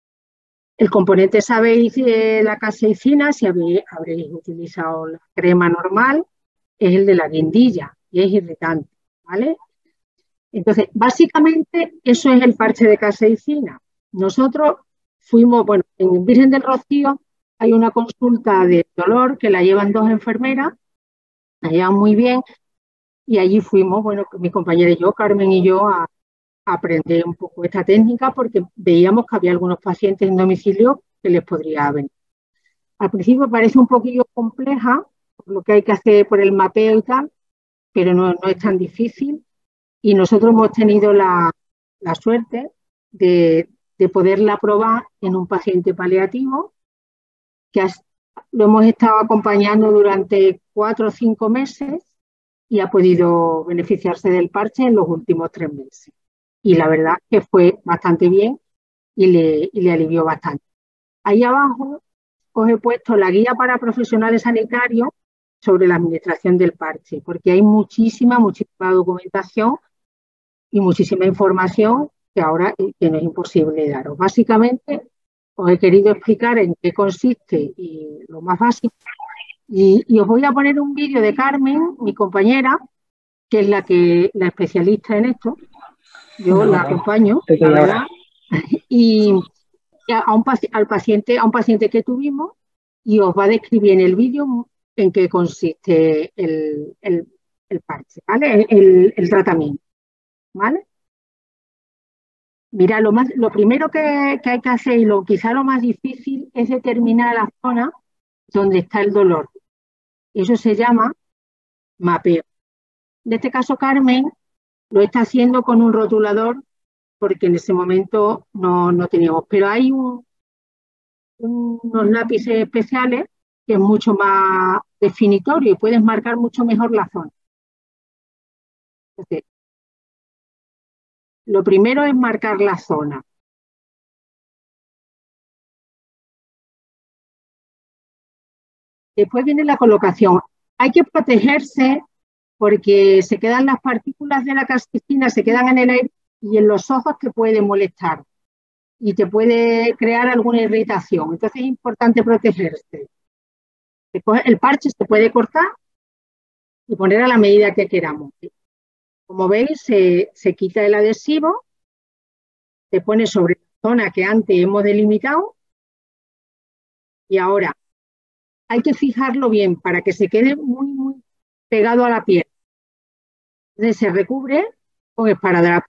El componente, sabéis, de la caseicina, si habréis utilizado la crema normal, es el de la guindilla y es irritante, ¿vale? Entonces, básicamente, eso es el parche de caseicina. Nosotros fuimos, bueno, en Virgen del Rocío hay una consulta de dolor que la llevan 2 enfermeras, la llevan muy bien, y allí fuimos, bueno, mi compañera y yo, Carmen y yo, a aprender un poco esta técnica porque veíamos que había algunos pacientes en domicilio que les podría venir. Al principio parece un poquillo compleja, por lo que hay que hacer por el mapeo y tal, pero no es tan difícil. Y nosotros hemos tenido la suerte de poderla probar en un paciente paliativo que lo hemos estado acompañando durante 4 o 5 meses y ha podido beneficiarse del parche en los últimos 3 meses. Y la verdad que fue bastante bien y le alivió bastante. Ahí abajo os he puesto la guía para profesionales sanitarios sobre la administración del parche, porque hay muchísima documentación y muchísima información que ahora que no es imposible daros. Básicamente, os he querido explicar en qué consiste y lo más básico. Y os voy a poner un vídeo de Carmen, mi compañera, que es la especialista en esto. Yo la acompaño, la verdad. Y a un paciente que tuvimos, y os va a describir en el vídeo en qué consiste el parche, ¿vale? El tratamiento, ¿vale? Mira, lo primero que hay que hacer y quizá lo más difícil es determinar la zona donde está el dolor. Eso se llama mapeo. En este caso, Carmen lo está haciendo con un rotulador porque en ese momento no teníamos. Pero hay unos lápices especiales que es mucho más definitorio y puedes marcar mucho mejor la zona. Entonces, lo primero es marcar la zona. Después viene la colocación. Hay que protegerse porque se quedan las partículas de la casticina, se quedan en el aire y en los ojos te puede molestar y te puede crear alguna irritación. Entonces es importante protegerse. El parche se puede cortar y poner a la medida que queramos. Como veis, se quita el adhesivo, se pone sobre la zona que antes hemos delimitado y ahora hay que fijarlo bien para que se quede muy pegado a la piel. Entonces se recubre con esparadrapo.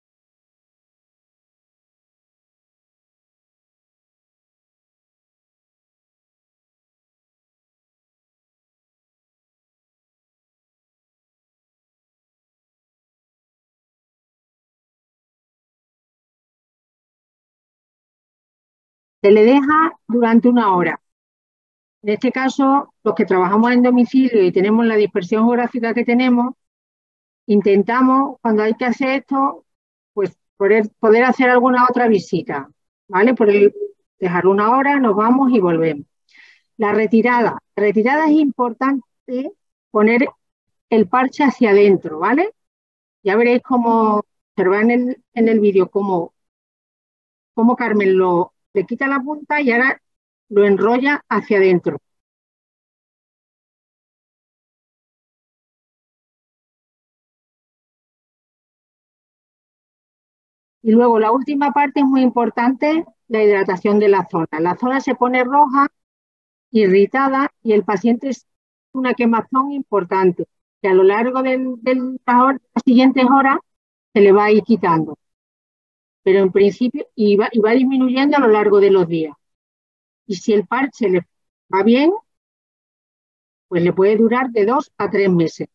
Se le deja durante 1 hora. En este caso, los que trabajamos en domicilio y tenemos la dispersión geográfica que tenemos, intentamos, cuando hay que hacer esto, pues poder hacer alguna otra visita, ¿vale? Dejarlo 1 hora, nos vamos y volvemos. La retirada. La retirada es importante poner el parche hacia adentro, ¿vale? Ya veréis cómo, observar en el vídeo cómo Carmen le quita la punta y ahora lo enrolla hacia adentro. Y luego la última parte es muy importante, la hidratación de la zona. La zona se pone roja, irritada y el paciente es una quemazón importante, que a lo largo de las siguientes horas se le va a ir quitando. Pero en principio, y va disminuyendo a lo largo de los días. Y si el parche le va bien, pues le puede durar de 2 a 3 meses.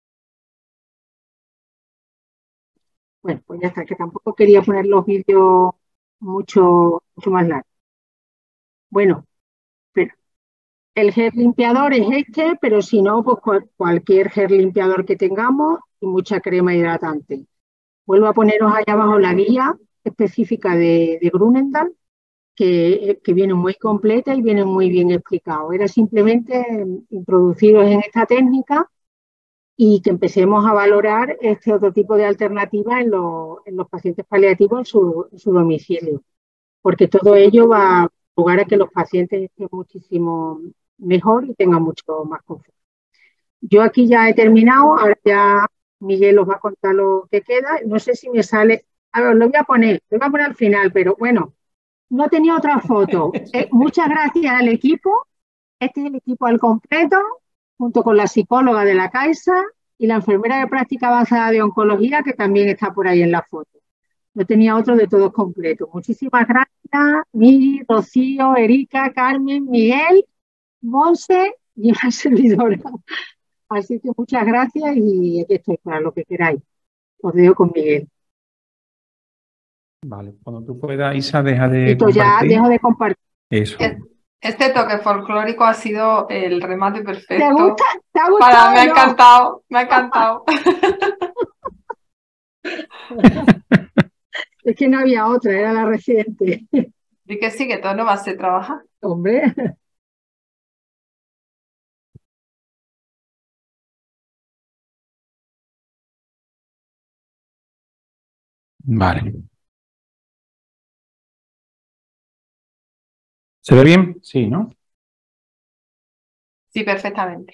Bueno, pues ya está, que tampoco quería poner los vídeos mucho más largos. Bueno, pero el gel limpiador es este, pero si no, pues cualquier gel limpiador que tengamos y mucha crema hidratante. Vuelvo a poneros allá abajo la guía específica de Grunendahl, que viene muy completa y viene muy bien explicado. Era simplemente introduciros en esta técnica y que empecemos a valorar este otro tipo de alternativas en los pacientes paliativos en su domicilio, porque todo ello va a ayudar a que los pacientes estén muchísimo mejor y tengan mucho más confort. Yo aquí ya he terminado, ahora ya Miguel os va a contar lo que queda. No sé si me sale, a ver, lo voy a poner al final, pero bueno, no tenía otra foto. Muchas gracias al equipo. Este es el equipo al completo, junto con la psicóloga de la Caixa y la enfermera de práctica avanzada de oncología, que también está por ahí en la foto. No tenía otro de todos completos. Muchísimas gracias, Miri, Rocío, Erika, Carmen, Miguel, Monse y una servidora. Así que muchas gracias y aquí estoy para lo que queráis. Os dejo con Miguel.
Vale, cuando tú puedas, Isa, deja de
Esto ya
compartir.
dejo de compartir.
Eso.
Este toque folclórico ha sido el remate perfecto.
¿Te gusta? ¿Te ha gustado?
Me ha encantado, me ha encantado.
Es que no había otra, era la reciente.
Di que sí, que todo no va a ser trabajar.
Hombre.
Vale. ¿Se ve bien? Sí, ¿no?
Sí, perfectamente.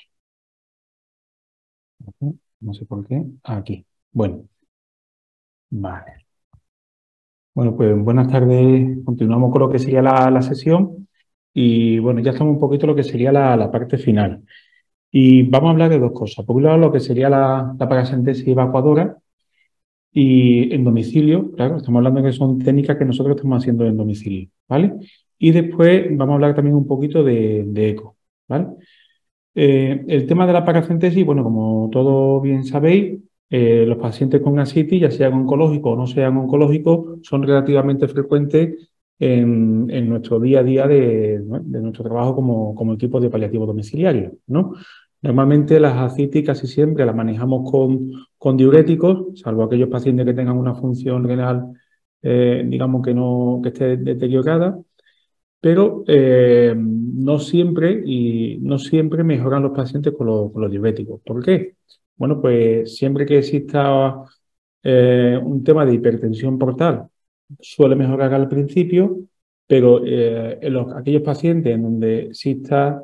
No sé por qué. Aquí. Bueno. Vale. Bueno, pues buenas tardes. Continuamos con lo que sería la sesión. Y bueno, ya estamos un poquito en lo que sería la parte final. Y vamos a hablar de dos cosas. Por un lado, lo que sería la paracentesis evacuadora y en domicilio, claro, estamos hablando de que son técnicas que nosotros estamos haciendo en domicilio, ¿vale? Y después vamos a hablar también un poquito de eco, ¿vale? El tema de la paracentesis, bueno, como todos bien sabéis, los pacientes con ascitis, ya sean oncológicos o no sean oncológicos, son relativamente frecuentes en nuestro día a día ¿no? de nuestro trabajo como equipo de paliativo domiciliario, ¿no? Normalmente las ascitis casi siempre las manejamos con diuréticos, salvo aquellos pacientes que tengan una función renal, digamos que esté deteriorada. Pero no siempre mejoran los pacientes con los diabéticos. ¿Por qué? Bueno, pues siempre que exista un tema de hipertensión portal, suele mejorar al principio, pero aquellos pacientes en donde exista,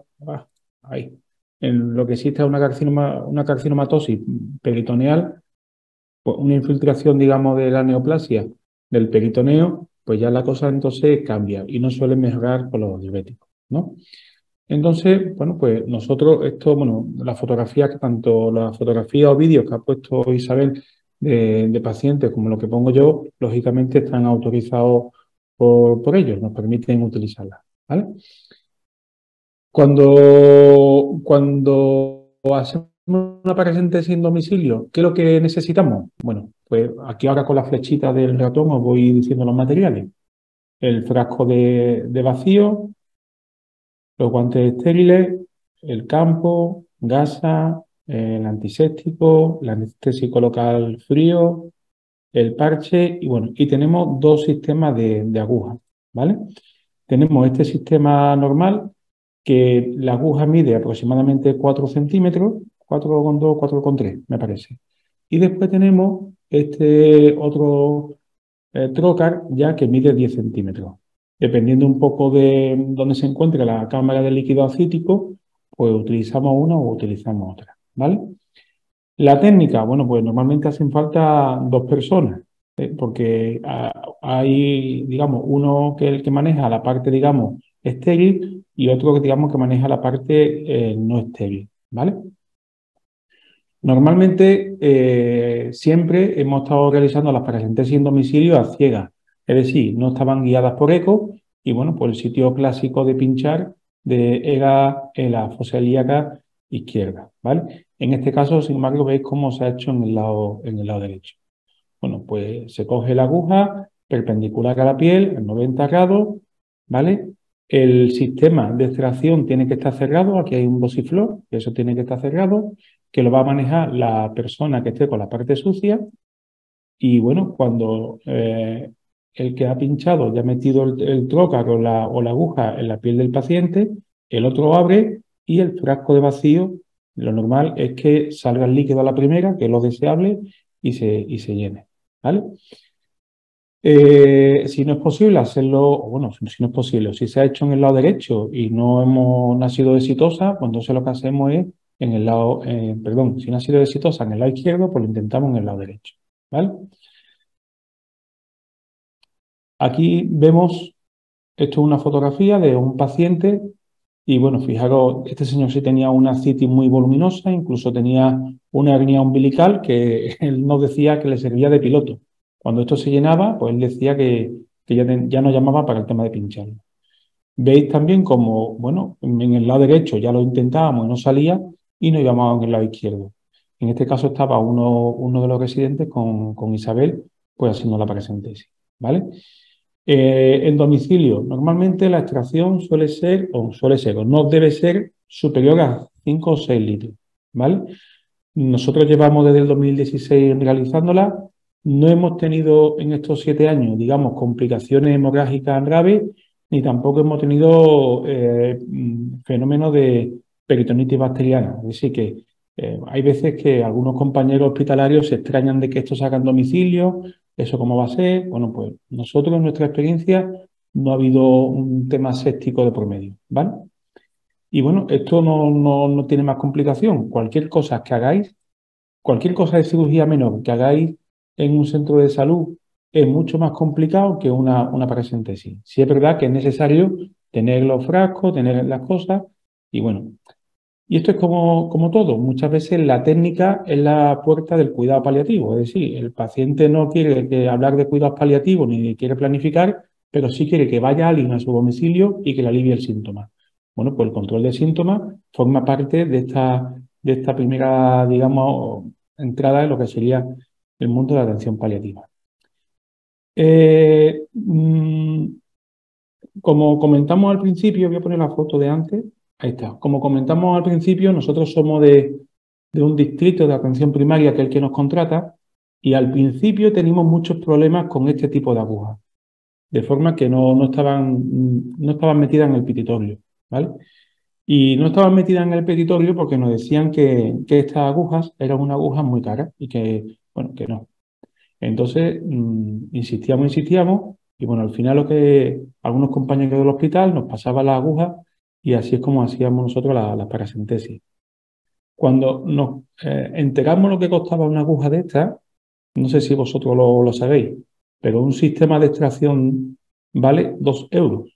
en lo que exista una carcinomatosis peritoneal, pues una infiltración, digamos, de la neoplasia del peritoneo, pues ya la cosa entonces cambia y no suele mejorar con los diabéticos, ¿no? Entonces, bueno, pues nosotros la fotografía, tanto la fotografía o vídeos que ha puesto Isabel de pacientes como lo que pongo yo, lógicamente están autorizados por ellos, nos permiten utilizarlas, ¿vale? Cuando hacemos una paracentesis en domicilio, ¿qué es lo que necesitamos? Bueno, pues aquí ahora con la flechita del ratón os voy diciendo los materiales. El frasco de vacío, los guantes estériles, el campo, gasa, el antiséptico, el anestésico local frío, el parche y bueno, y tenemos dos sistemas de agujas, ¿vale? Tenemos este sistema normal que la aguja mide aproximadamente 4 centímetros, 4,2, 4,3 me parece. Y después tenemos este otro trocar ya que mide 10 centímetros. Dependiendo un poco de dónde se encuentre la cámara de líquido acítico, pues utilizamos una o utilizamos otra, ¿vale? La técnica, bueno, pues normalmente hacen falta dos personas, porque hay, digamos, uno que es el que maneja la parte, digamos, estéril y otro que, digamos, que maneja la parte no estéril, ¿vale? Normalmente siempre hemos estado realizando las paracentesis en domicilio a ciegas, es decir, no estaban guiadas por eco y bueno, pues el sitio clásico de pinchar era en la fosa ilíaca izquierda, ¿vale? En este caso, sin embargo, veis cómo se ha hecho en el lado derecho. Bueno, pues se coge la aguja perpendicular a la piel, a 90 grados, ¿vale? El sistema de extracción tiene que estar cerrado, aquí hay un dosiflor, que eso tiene que estar cerrado, que lo va a manejar la persona que esté con la parte sucia y bueno, cuando el que ha pinchado ya ha metido el trocar o la aguja en la piel del paciente, el otro abre y el frasco de vacío, lo normal es que salga el líquido a la primera, que es lo deseable, y se llene, ¿vale? Si no es posible hacerlo, bueno, si no es posible, si se ha hecho en el lado derecho y no ha sido exitosa, pues entonces lo que hacemos es en el lado, perdón, si no ha sido exitosa en el lado izquierdo, pues lo intentamos en el lado derecho, ¿vale? Aquí vemos, esto es una fotografía de un paciente y bueno, fijaros, este señor sí tenía una citis muy voluminosa, incluso tenía una hernia umbilical que él nos decía que le servía de piloto. Cuando esto se llenaba, pues él decía que ya no llamaba para el tema de pincharlo. Veis también como, bueno, en el lado derecho ya lo intentábamos y no salía y nos llamábamos en el lado izquierdo. En este caso estaba uno de los residentes con Isabel, pues haciendo la paracentesis, ¿vale? En domicilio, normalmente la extracción suele ser o no debe ser superior a 5 o 6 litros, ¿vale? Nosotros llevamos desde el 2016 realizándola. No hemos tenido en estos 7 años, digamos, complicaciones hemorrágicas graves, ni tampoco hemos tenido fenómenos de peritonitis bacteriana. Es decir, que hay veces que algunos compañeros hospitalarios se extrañan de que esto se haga en domicilio, ¿eso cómo va a ser? Bueno, pues nosotros en nuestra experiencia no ha habido un tema séptico de por medio, ¿vale? Y bueno, esto no tiene más complicación. Cualquier cosa que hagáis, cualquier cosa de cirugía menor que hagáis en un centro de salud es mucho más complicado que una paracentesis. Sí es verdad que es necesario tener los frascos, tener las cosas y bueno. Y esto es como todo. Muchas veces la técnica es la puerta del cuidado paliativo. Es decir, el paciente no quiere hablar de cuidados paliativos ni quiere planificar, pero sí quiere que vaya alguien a su domicilio y que le alivie el síntoma. Bueno, pues el control de síntomas forma parte de esta primera, digamos, entrada en lo que sería el mundo de la atención paliativa. Como comentamos al principio, voy a poner la foto de antes. Ahí está. Como comentamos al principio, nosotros somos de un distrito de atención primaria, que es el que nos contrata, y al principio teníamos muchos problemas con este tipo de agujas, de forma que no estaban metidas en el petitorio, ¿vale? Y no estaban metidas en el petitorio porque nos decían que estas agujas eran unas agujas muy caras y que, bueno, que no. Entonces, insistíamos, y bueno, al final algunos compañeros del hospital nos pasaban las agujas y así es como hacíamos nosotros la paracentesis. Cuando nos enteramos lo que costaba una aguja de estas, no sé si vosotros lo sabéis, pero un sistema de extracción vale 2 euros.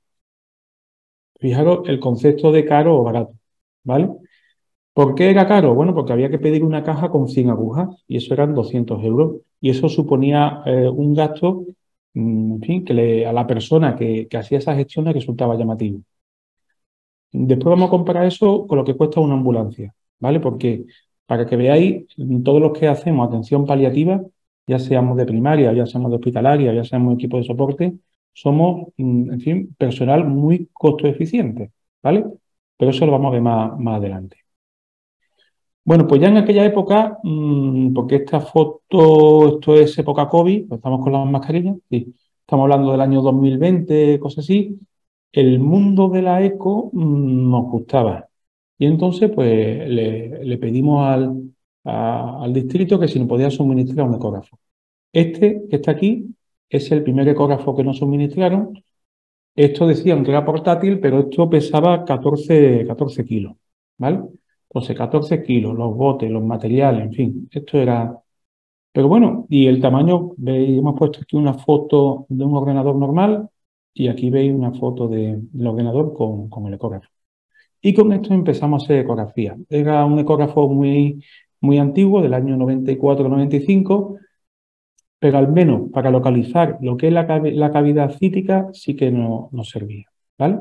Fijaros el concepto de caro o barato, ¿vale? ¿Por qué era caro? Bueno, porque había que pedir una caja con 100 agujas y eso eran 200 euros. Y eso suponía un gasto, en fin, que a la persona que hacía esa gestión le resultaba llamativo. Después vamos a comparar eso con lo que cuesta una ambulancia, ¿vale? Porque para que veáis, todos los que hacemos atención paliativa, ya seamos de primaria, ya seamos de hospitalaria, ya seamos equipo de soporte, somos, en fin, personal muy costo eficiente, ¿vale? Pero eso lo vamos a ver más adelante. Bueno, pues ya en aquella época, porque esta foto, esto es época COVID, pues estamos con las mascarillas, sí, estamos hablando del año 2020, cosas así, el mundo de la eco nos gustaba. Y entonces, pues le pedimos al distrito que si nos podía suministrar un ecógrafo. Este que está aquí es el primer ecógrafo que nos suministraron. Esto decían que era portátil, pero esto pesaba 14 kilos, ¿vale? Entonces, 14 kilos, los botes, los materiales, en fin, esto era... Pero bueno, y el tamaño, veis, hemos puesto aquí una foto de un ordenador normal y aquí veis una foto del ordenador con el ecógrafo. Y con esto empezamos a hacer ecografía. Era un ecógrafo muy antiguo, del año 94-95, pero al menos para localizar lo que es la cavidad cítica sí que nos servía, ¿vale?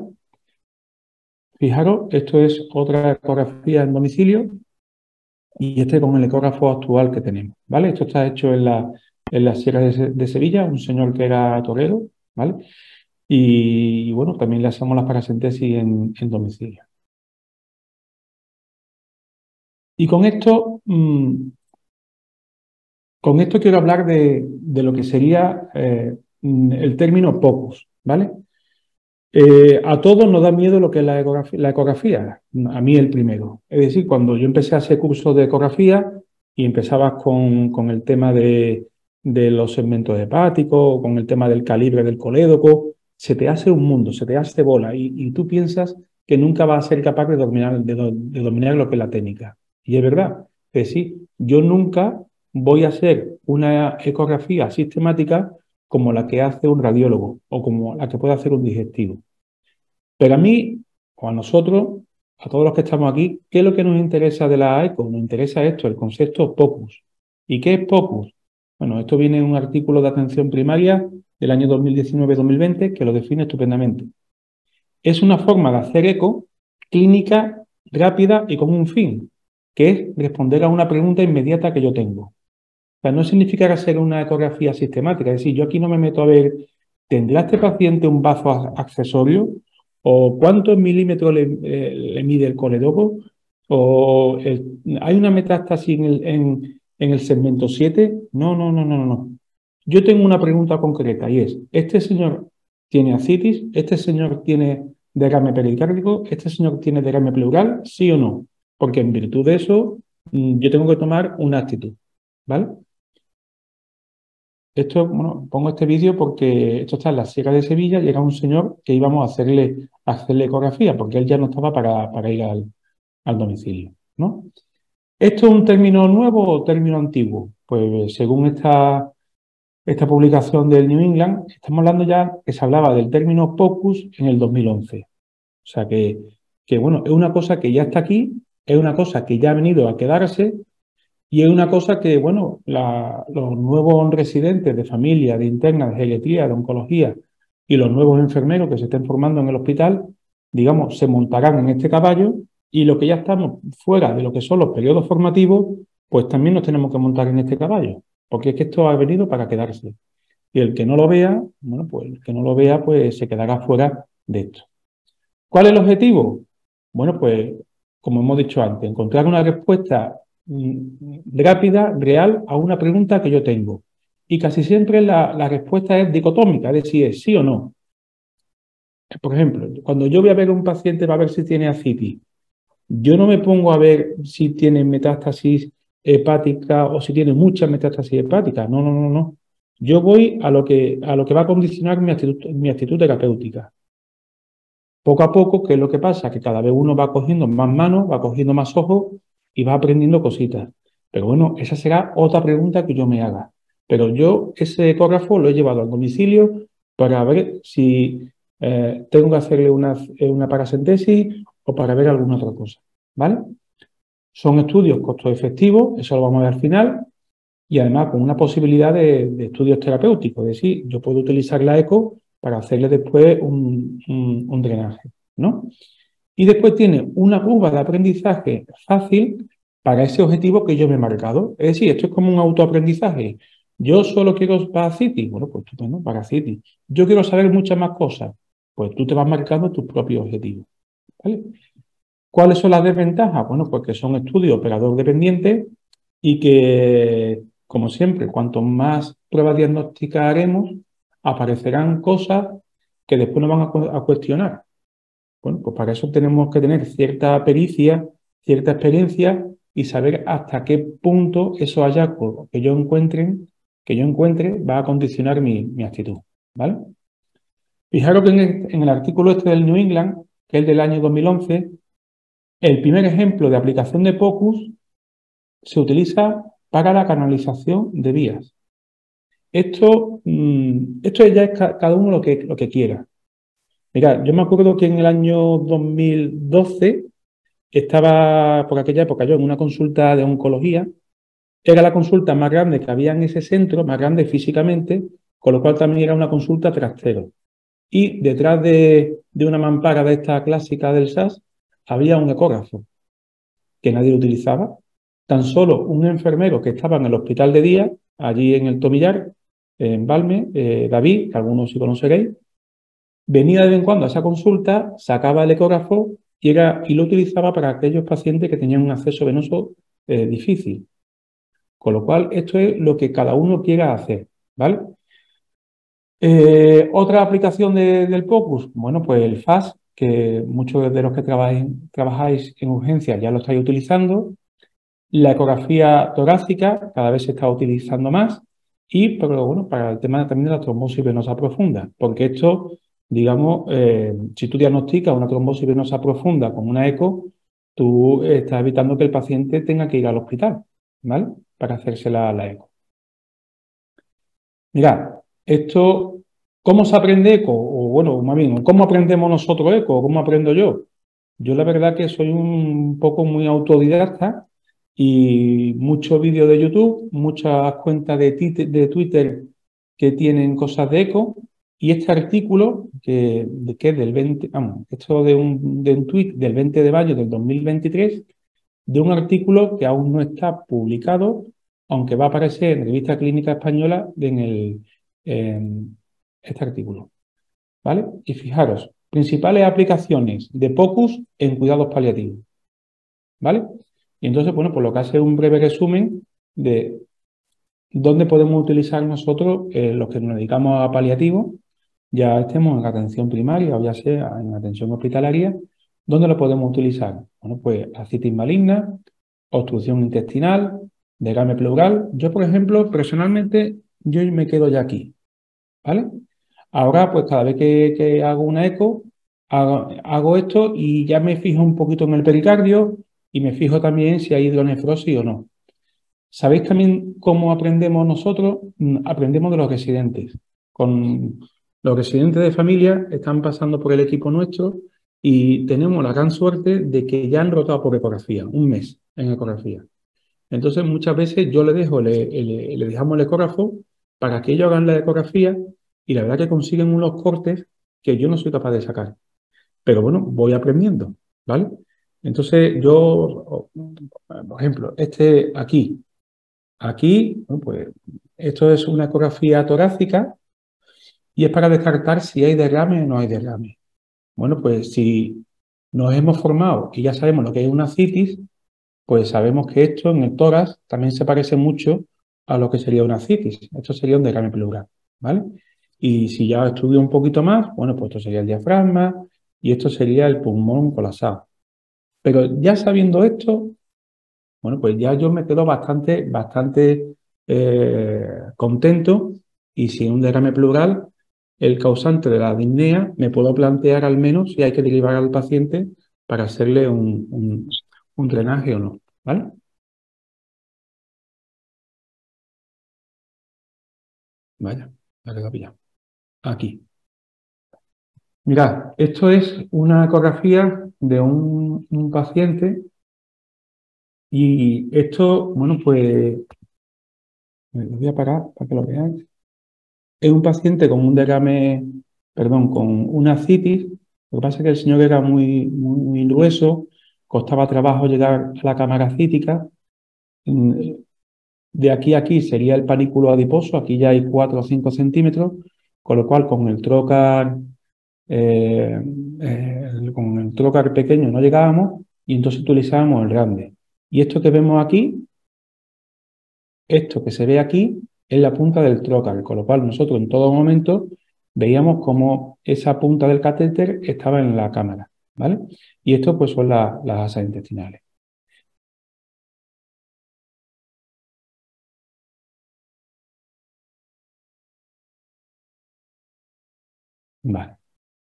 Fijaros, esto es otra ecografía en domicilio y este con el ecógrafo actual que tenemos, ¿vale? Esto está hecho en la Sierra de Sevilla, un señor que era torero, ¿vale? Y bueno, también le hacemos las paracentesis en domicilio. Y con esto quiero hablar de lo que sería el término POCUS, ¿vale? A todos nos da miedo lo que es la ecografía, a mí el primero. Es decir, cuando yo empecé a hacer cursos de ecografía y empezabas con el tema de los segmentos hepáticos, con el tema del calibre del colédoco, se te hace un mundo, se te hace bola y tú piensas que nunca vas a ser capaz de dominar lo que es la técnica. Y es verdad, es decir, yo nunca voy a hacer una ecografía sistemática como la que hace un radiólogo o como la que puede hacer un digestivo. Pero a mí, o a nosotros, a todos los que estamos aquí, ¿qué es lo que nos interesa de la ECO? Nos interesa esto, el concepto POCUS. ¿Y qué es POCUS? Bueno, esto viene en un artículo de atención primaria del año 2019-2020 que lo define estupendamente. Es una forma de hacer eco clínica, rápida y con un fin, que es responder a una pregunta inmediata que yo tengo. O sea, no significa hacer una ecografía sistemática, es decir, yo aquí no me meto a ver, ¿tendrá este paciente un bazo accesorio? ¿O cuántos milímetros le mide el colédoco? ¿O hay una metástasis en el segmento 7? No. Yo tengo una pregunta concreta y es, ¿este señor tiene ascitis? ¿Este señor tiene derrame pericárdico? ¿Este señor tiene derrame pleural? ¿Sí o no? Porque en virtud de eso, yo tengo que tomar una actitud, ¿vale? Esto, bueno, pongo este vídeo porque esto está en la Sierra de Sevilla y era un señor que íbamos a hacerle ecografía porque él ya no estaba para ir al domicilio, ¿no? ¿Esto es un término nuevo o término antiguo? Pues según esta publicación del New England, estamos hablando ya que se hablaba del término POCUS en el 2011. O sea que bueno, es una cosa que ya está aquí es una cosa que ya ha venido a quedarse y es una cosa que, bueno, los nuevos residentes de familia, de interna, de geriatría, de oncología y los nuevos enfermeros que se estén formando en el hospital, digamos, se montarán en este caballo y lo que ya estamos fuera de lo que son los periodos formativos, pues también nos tenemos que montar en este caballo, porque es que esto ha venido para quedarse. Y el que no lo vea, bueno, pues el que no lo vea, pues se quedará fuera de esto. ¿Cuál es el objetivo? Bueno, pues, como hemos dicho antes, encontrar una respuesta rápida, real, a una pregunta que yo tengo. Y casi siempre la respuesta es dicotómica, es decir, es sí o no. Por ejemplo, cuando yo voy a ver a un paciente para ver si tiene ascitis, yo no me pongo a ver si tiene metástasis hepática o si tiene mucha metástasis hepática. No, no, no, no. Yo voy a lo que va a condicionar mi actitud terapéutica. Poco a poco, ¿qué es lo que pasa? Que cada vez uno va cogiendo más manos, va cogiendo más ojos y va aprendiendo cositas. Pero bueno, esa será otra pregunta que yo me haga. Pero yo ese ecógrafo lo he llevado al domicilio para ver si tengo que hacerle una paracentesis o para ver alguna otra cosa. ¿Vale? Son estudios costo efectivos, eso lo vamos a ver al final, y además con una posibilidad de estudios terapéuticos. Es decir, yo puedo utilizar la eco para hacerle después un drenaje, ¿no? Y después tiene una curva de aprendizaje fácil para ese objetivo que yo me he marcado. Es decir, esto es como un autoaprendizaje. Yo solo quiero paracitis. Bueno, pues estupendo, paracitis. Yo quiero saber muchas más cosas. Pues tú te vas marcando tus propios objetivos. ¿Vale? ¿Cuáles son las desventajas? Bueno, pues que son estudios operador dependientes y que, como siempre, cuanto más pruebas diagnósticas haremos, aparecerán cosas que después nos van a cuestionar. Bueno, pues para eso tenemos que tener cierta pericia, cierta experiencia y saber hasta qué punto esos hallazgos que yo encuentre va a condicionar mi actitud. ¿Vale? Fijaros que en el artículo este del New England, que es el del año 2011, el primer ejemplo de aplicación de POCUS se utiliza para la canalización de vías. Esto ya es cada uno lo que quiera. Mirad, yo me acuerdo que en el año 2012 estaba por aquella época yo en una consulta de oncología. Era la consulta más grande que había en ese centro, más grande físicamente, con lo cual también era una consulta trastero. Y detrás de una mampara de esta clásica del SAS había un ecógrafo que nadie utilizaba. Tan solo un enfermero que estaba en el hospital de día, allí en el Tomillar, en Valme, David, que algunos sí conoceréis, venía de vez en cuando a esa consulta, sacaba el ecógrafo y lo utilizaba para aquellos pacientes que tenían un acceso venoso difícil. Con lo cual, esto es lo que cada uno quiera hacer, ¿vale? Otra aplicación del POCUS, bueno, pues el FAS, que muchos de los que trabajáis en urgencias ya lo estáis utilizando. La ecografía torácica cada vez se está utilizando más pero bueno, para el tema también de la trombosis venosa profunda, porque esto, digamos, si tú diagnosticas una trombosis venosa profunda con una eco, tú estás evitando que el paciente tenga que ir al hospital, ¿vale? Para hacerse la eco. Mirad, esto, ¿cómo se aprende eco? O bueno, más bien, ¿cómo aprendemos nosotros eco? ¿Cómo aprendo yo? Yo la verdad que soy un poco muy autodidacta y muchos vídeos de YouTube, muchas cuentas de Twitter que tienen cosas de eco y este artículo que es del 20, vamos, esto de un tweet del 20 de mayo del 2023, de un artículo que aún no está publicado, aunque va a aparecer en Revista Clínica Española en este artículo. ¿Vale? Y fijaros, principales aplicaciones de POCUS en cuidados paliativos. ¿Vale? Y entonces, bueno, pues lo que hace es un breve resumen de dónde podemos utilizar nosotros los que nos dedicamos a paliativos, ya estemos en atención primaria o ya sea en atención hospitalaria, ¿dónde lo podemos utilizar? Bueno, pues ascitis maligna, obstrucción intestinal, derrame pleural. Yo, por ejemplo, personalmente, yo me quedo ya aquí. ¿Vale? Ahora, pues cada vez que hago una eco, hago esto y ya me fijo un poquito en el pericardio y me fijo también si hay hidronefrosis o no. ¿Sabéis también cómo aprendemos nosotros? Aprendemos de los residentes. Con los residentes de familia están pasando por el equipo nuestro y tenemos la gran suerte de que ya han rotado por ecografía, un mes en ecografía. Entonces, muchas veces yo le dejamos el ecógrafo para que ellos hagan la ecografía y la verdad que consiguen unos cortes que yo no soy capaz de sacar. Pero bueno, voy aprendiendo, ¿vale? Entonces, yo, por ejemplo, aquí, bueno, pues esto es una ecografía torácica y es para descartar si hay derrame o no hay derrame. Bueno, pues si nos hemos formado y ya sabemos lo que es una citis, pues sabemos que esto en el tórax también se parece mucho a lo que sería una citis. Esto sería un derrame pleural, ¿vale? Y si ya estudio un poquito más, bueno, pues esto sería el diafragma y esto sería el pulmón colapsado. Pero ya sabiendo esto, bueno, pues ya yo me quedo bastante contento y si es un derrame pleural, el causante de la disnea, me puedo plantear al menos si hay que derivar al paciente para hacerle un drenaje o no, ¿vale? Vaya, la que pillado. Aquí. Mirad, esto es una ecografía de un paciente y esto, bueno, pues lo voy a parar para que lo veáis. Es un paciente con un derrame, perdón, con una citis. Lo que pasa es que el señor era muy grueso, costaba trabajo llegar a la cámara cítica. De aquí a aquí sería el panículo adiposo, aquí ya hay 4 o 5 centímetros, con lo cual con el trocar con el trocar pequeño no llegábamos y entonces utilizábamos el grande. Y esto que vemos aquí, esto que se ve aquí, es la punta del trocar, con lo cual nosotros en todo momento veíamos cómo esa punta del catéter estaba en la cámara, ¿vale? Y esto pues son las asas intestinales. Vale.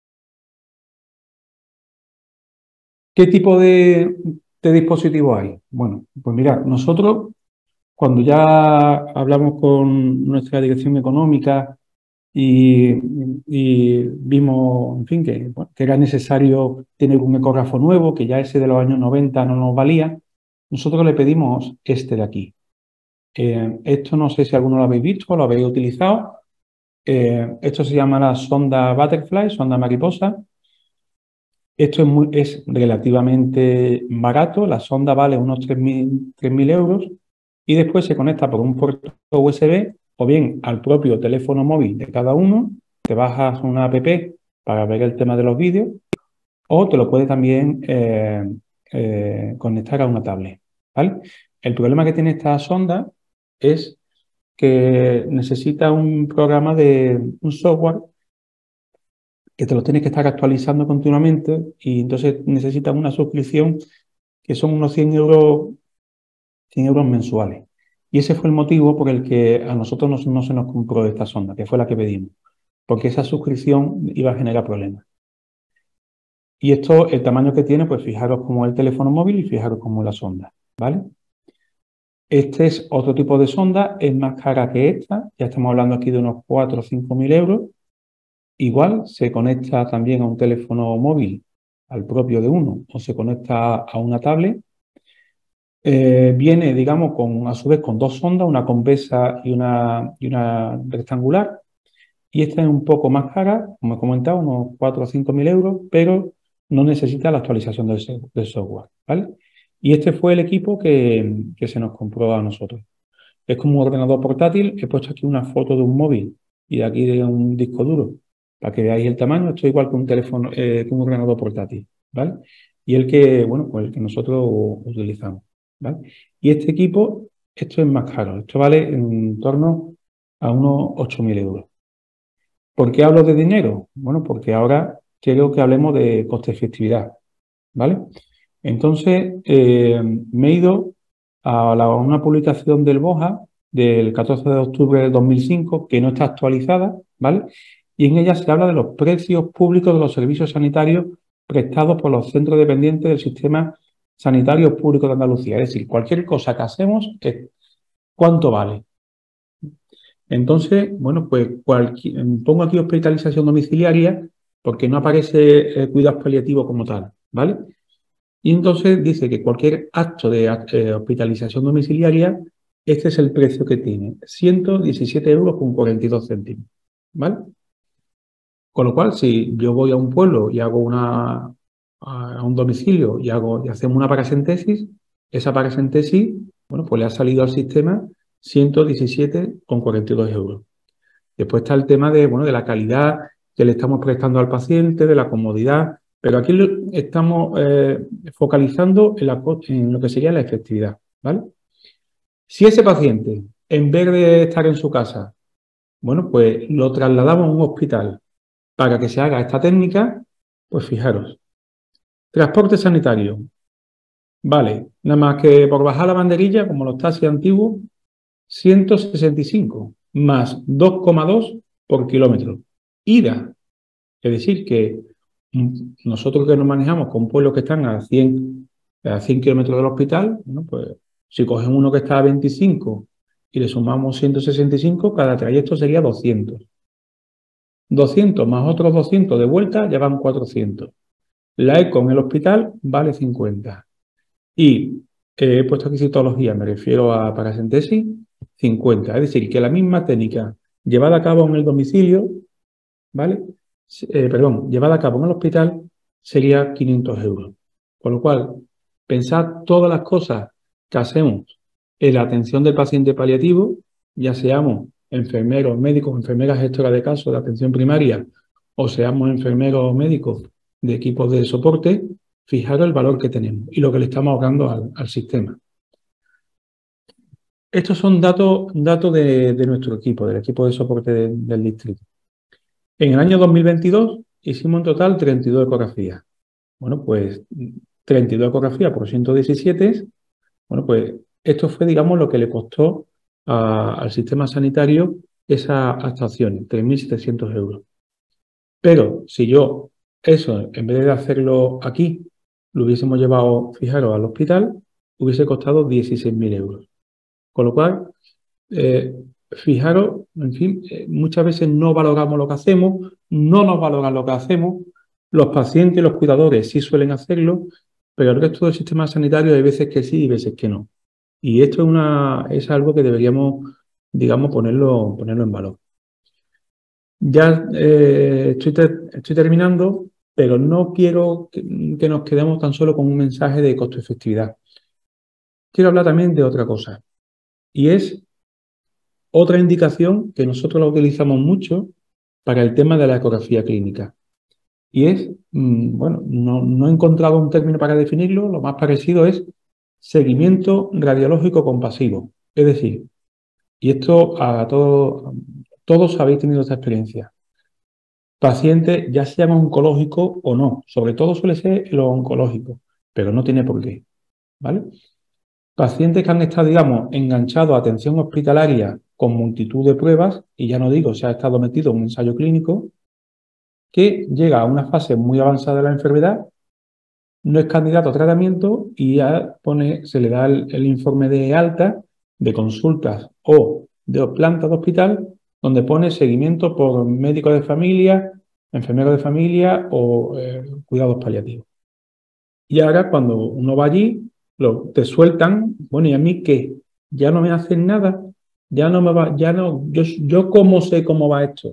¿Qué tipo de dispositivo hay? Bueno, pues mirad, nosotros cuando ya hablamos con nuestra dirección económica y, y vimos, en fin, bueno, que era necesario tener un ecógrafo nuevo, que ya ese de los años 90 no nos valía, nosotros le pedimos este de aquí. Esto no sé si alguno lo habéis visto o lo habéis utilizado. Esto se llama la sonda Butterfly, sonda mariposa. Esto es relativamente barato, la sonda vale unos 3.000 euros y después se conecta por un puerto USB o bien al propio teléfono móvil de cada uno, te bajas una app para ver el tema de los vídeos o te lo puedes también conectar a una tablet, ¿vale? El problema que tiene esta sonda es que necesita un programa un software que te lo tienes que estar actualizando continuamente y entonces necesitas una suscripción que son unos 100 euros mensuales. Y ese fue el motivo por el que a nosotros no se nos compró esta sonda, que fue la que pedimos, porque esa suscripción iba a generar problemas. Y esto, el tamaño que tiene, pues fijaros como el teléfono móvil y fijaros como la sonda, ¿vale? Este es otro tipo de sonda, es más cara que esta, ya estamos hablando aquí de unos 4 o 5.000 euros. Igual se conecta también a un teléfono móvil, al propio de uno, o se conecta a una tablet. Viene, digamos, a su vez con dos sondas, una convexa y una rectangular. Y esta es un poco más cara, como he comentado, unos 4 o 5.000 euros, pero no necesita la actualización del software, ¿vale? Y este fue el equipo que se nos compró a nosotros. Es como un ordenador portátil. He puesto aquí una foto de un móvil y de aquí de un disco duro para que veáis el tamaño. Esto es igual que un teléfono, que un ordenador portátil, ¿vale? Y bueno, pues el que nosotros utilizamos, ¿vale? Y este equipo, esto es más caro. Esto vale en torno a unos 8.000 euros. ¿Por qué hablo de dinero? Bueno, porque ahora quiero que hablemos de coste-efectividad, ¿vale? Entonces, me he ido a una publicación del BOJA del 14 de octubre de 2005, que no está actualizada, ¿vale? Y en ella se habla de los precios públicos de los servicios sanitarios prestados por los centros dependientes del sistema sanitario público de Andalucía. Es decir, cualquier cosa que hacemos, ¿cuánto vale? Entonces, bueno, pues pongo aquí hospitalización domiciliaria porque no aparece cuidados paliativos como tal, ¿vale? Y entonces dice que cualquier acto de hospitalización domiciliaria, este es el precio que tiene, 117,42 €, ¿vale? Con lo cual, si yo voy a un pueblo y hago a un domicilio y hacemos una paracentesis, esa paracentesis, bueno, pues le ha salido al sistema 117,42 €. Después está el tema de, bueno, de la calidad que le estamos prestando al paciente, de la comodidad, pero aquí estamos focalizando en lo que sería la efectividad, ¿vale? Si ese paciente, en vez de estar en su casa, bueno, pues lo trasladamos a un hospital para que se haga esta técnica, pues fijaros, transporte sanitario, vale, nada más que por bajar la banderilla, como los taxis antiguos, 165 más 2,2 por kilómetro. Ida, es decir, que nosotros que nos manejamos con pueblos que están a 100 kilómetros del hospital, bueno, pues si cogen uno que está a 25 y le sumamos 165, cada trayecto sería 200. 200 más otros 200 de vuelta ya van 400. La eco en el hospital vale 50. Y he puesto aquí citología, me refiero a paracentesis, 50. Es decir, que la misma técnica llevada a cabo en el domicilio, ¿vale? Llevada a cabo en el hospital sería 500 €. Con lo cual, pensad todas las cosas que hacemos en la atención del paciente paliativo, ya seamos enfermeros, médicos, enfermeras gestoras de casos de atención primaria o seamos enfermeros o médicos de equipos de soporte, fijaros el valor que tenemos y lo que le estamos ahorrando al sistema. Estos son datos de nuestro equipo, del equipo de soporte del distrito. En el año 2022 hicimos en total 32 ecografías. Bueno, pues 32 ecografías por 117, bueno, pues esto fue, digamos, lo que le costó al sistema sanitario esas actuaciones, 3.700 €. Pero si yo eso, en vez de hacerlo aquí, lo hubiésemos llevado, fijaros, al hospital, hubiese costado 16.000 €. Con lo cual, fijaros, en fin, muchas veces no valoramos lo que hacemos, no nos valoran lo que hacemos, los pacientes y los cuidadores sí suelen hacerlo, pero el resto del sistema sanitario hay veces que sí y veces que no. Y esto es algo que deberíamos, digamos, ponerlo en valor. Ya estoy terminando, pero no quiero que nos quedemos tan solo con un mensaje de costo-efectividad. Quiero hablar también de otra cosa, y es otra indicación que nosotros la utilizamos mucho para el tema de la ecografía clínica. Y es, bueno, no he encontrado un término para definirlo, lo más parecido es seguimiento radiológico compasivo. Es decir, y esto todos habéis tenido esta experiencia. Pacientes, ya sean oncológicos o no, sobre todo suele ser lo oncológico, pero no tiene por qué, ¿vale? Pacientes que han estado, digamos, enganchados a atención hospitalaria con multitud de pruebas, y ya no digo si ha estado metido en un ensayo clínico, que llega a una fase muy avanzada de la enfermedad, no es candidato a tratamiento y ya se le da el informe de alta, de consultas o de planta de hospital, donde pone seguimiento por médico de familia, enfermero de familia o cuidados paliativos. Y ahora cuando uno va allí, te sueltan, bueno, ¿y a mí qué? Ya no me hacen nada, ya no me va, ya no, yo cómo sé cómo va esto.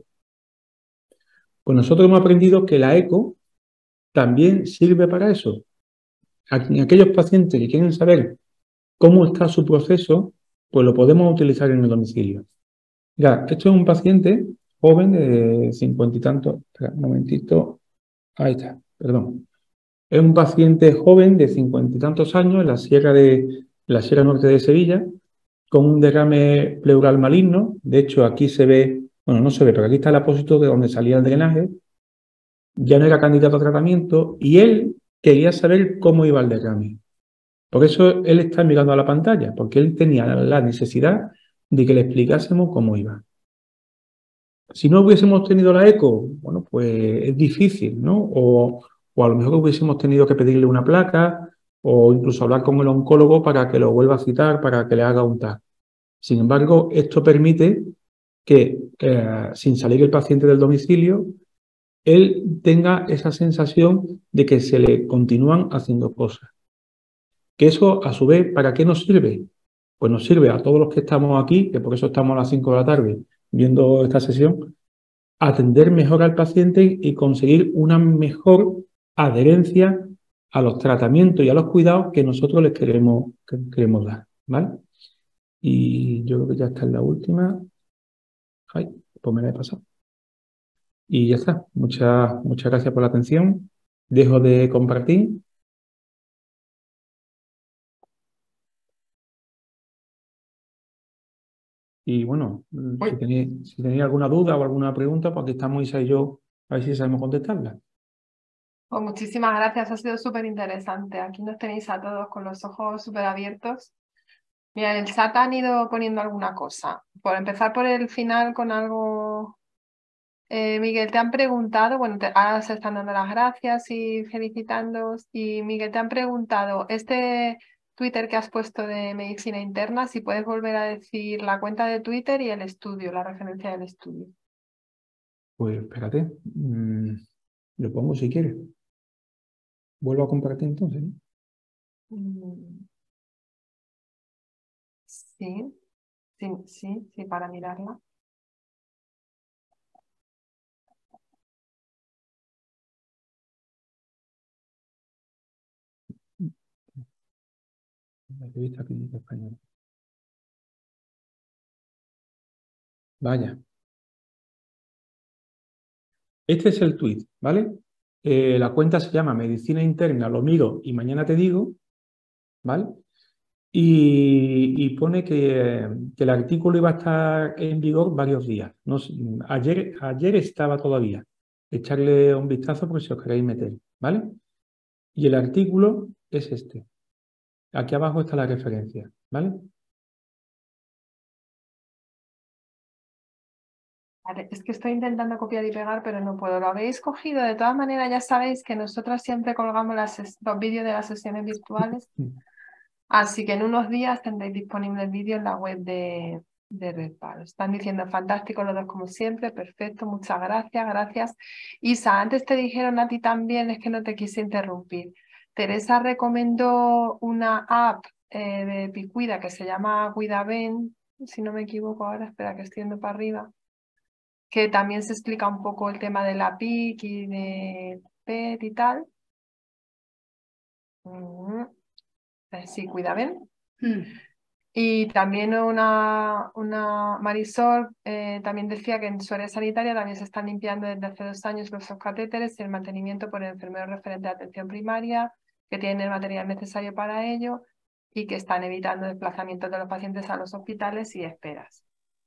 Pues nosotros hemos aprendido que la eco también sirve para eso. En aquellos pacientes que quieren saber cómo está su proceso, pues lo podemos utilizar en el domicilio. Ya, esto es un paciente joven de 50 y tantos, espera, un momentito, ahí está, perdón. Es un paciente joven de 50 y tantos años en la Sierra Norte de Sevilla, con un derrame pleural maligno. De hecho, aquí se ve, bueno, no se ve, pero aquí está el apósito de donde salía el drenaje. Ya no era candidato a tratamiento y él quería saber cómo iba el derrame. Por eso él está mirando a la pantalla, porque él tenía la necesidad de que le explicásemos cómo iba. Si no hubiésemos tenido la eco, bueno, pues es difícil, ¿no? O a lo mejor hubiésemos tenido que pedirle una placa o incluso hablar con el oncólogo para que lo vuelva a citar, para que le haga un TAC. Sin embargo, esto permite que, sin salir el paciente del domicilio, él tenga esa sensación de que se le continúan haciendo cosas. Que eso, a su vez, ¿para qué nos sirve? Pues nos sirve a todos los que estamos aquí, que por eso estamos a las 5 de la tarde viendo esta sesión, atender mejor al paciente y conseguir una mejor adherencia a los tratamientos y a los cuidados que nosotros les queremos dar, ¿vale? Y yo creo que ya está en la última. Ay, pues me la he pasado. Y ya está. Muchas gracias por la atención. Dejo de compartir. Y bueno, si tenéis alguna duda o alguna pregunta, pues aquí estamos Isa y yo, a ver si sabemos contestarla.
Pues muchísimas gracias, ha sido súper interesante. Aquí nos tenéis a todos con los ojos súper abiertos. Mira, en el chat han ido poniendo alguna cosa. Por empezar por el final con algo. Miguel, te han preguntado, bueno, ahora se están dando las gracias y felicitando. Y Miguel, te han preguntado, este Twitter que has puesto de medicina interna, si puedes volver a decir la cuenta de Twitter y el estudio, la referencia del estudio.
Pues espérate, lo pongo si quieres. Vuelvo a compartir entonces, ¿no?
Sí, para mirarla.
La revista clínica española. Vaya. Este es el tweet, ¿vale? La cuenta se llama Medicina Interna, lo miro y mañana te digo, ¿vale? Y pone que el artículo iba a estar en vigor varios días. No sé, ayer estaba todavía. Echarle un vistazo por si os queréis meter, ¿vale? Y el artículo es este. Aquí abajo está la referencia, ¿vale?
Vale, es que estoy intentando copiar y pegar, pero no puedo. ¿Lo habéis cogido? De todas maneras, ya sabéis que nosotros siempre colgamos los vídeos de las sesiones virtuales. Así que en unos días tendréis disponible el vídeo en la web de Red Pal. Están diciendo fantástico los dos como siempre, perfecto, muchas gracias, gracias. Isa, antes te dijeron a ti también, es que no te quise interrumpir. Teresa recomendó una app de Picuida que se llama Cuidaben, si no me equivoco ahora, espera que estoy yendo para arriba, que también se explica un poco el tema de la PIC y de PET y tal. Sí, Cuidaben. Y también una Marisol también decía que en su área sanitaria también se están limpiando desde hace 2 años los catéteres y el mantenimiento por el enfermero referente de atención primaria, que tienen el material necesario para ello y que están evitando desplazamientos de los pacientes a los hospitales y esperas.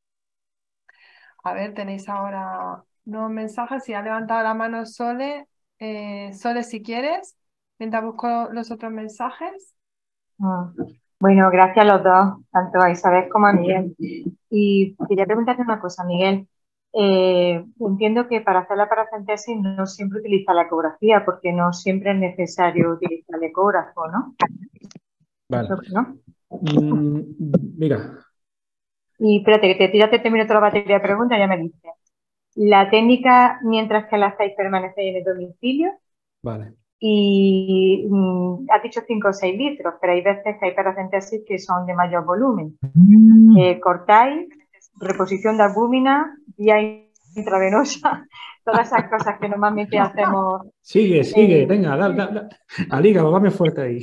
A ver, tenéis ahora nuevos mensajes. Si ha levantado la mano Sole. Sole, si quieres, mientras busco los otros mensajes.
Bueno, gracias a los dos, tanto a Isabel como a Miguel. Y quería preguntarte una cosa, Miguel. Entiendo que para hacer la paracentesis no siempre utiliza la ecografía, porque no siempre es necesario utilizar el ecógrafo, ¿no?
Vale.
¿No?
Mira.
Y espérate, que te termino toda la batería de preguntas, ya me dices. La técnica mientras que la hacéis permanece en el domicilio.
Vale.
Y has dicho 5 o 6 litros, pero hay veces que hay paracentesis que son de mayor volumen. Cortáis, reposición de albúmina, vía intravenosa, todas esas cosas que normalmente hacemos.
Sigue, venga, dale. Al hígado, dame fuerte ahí.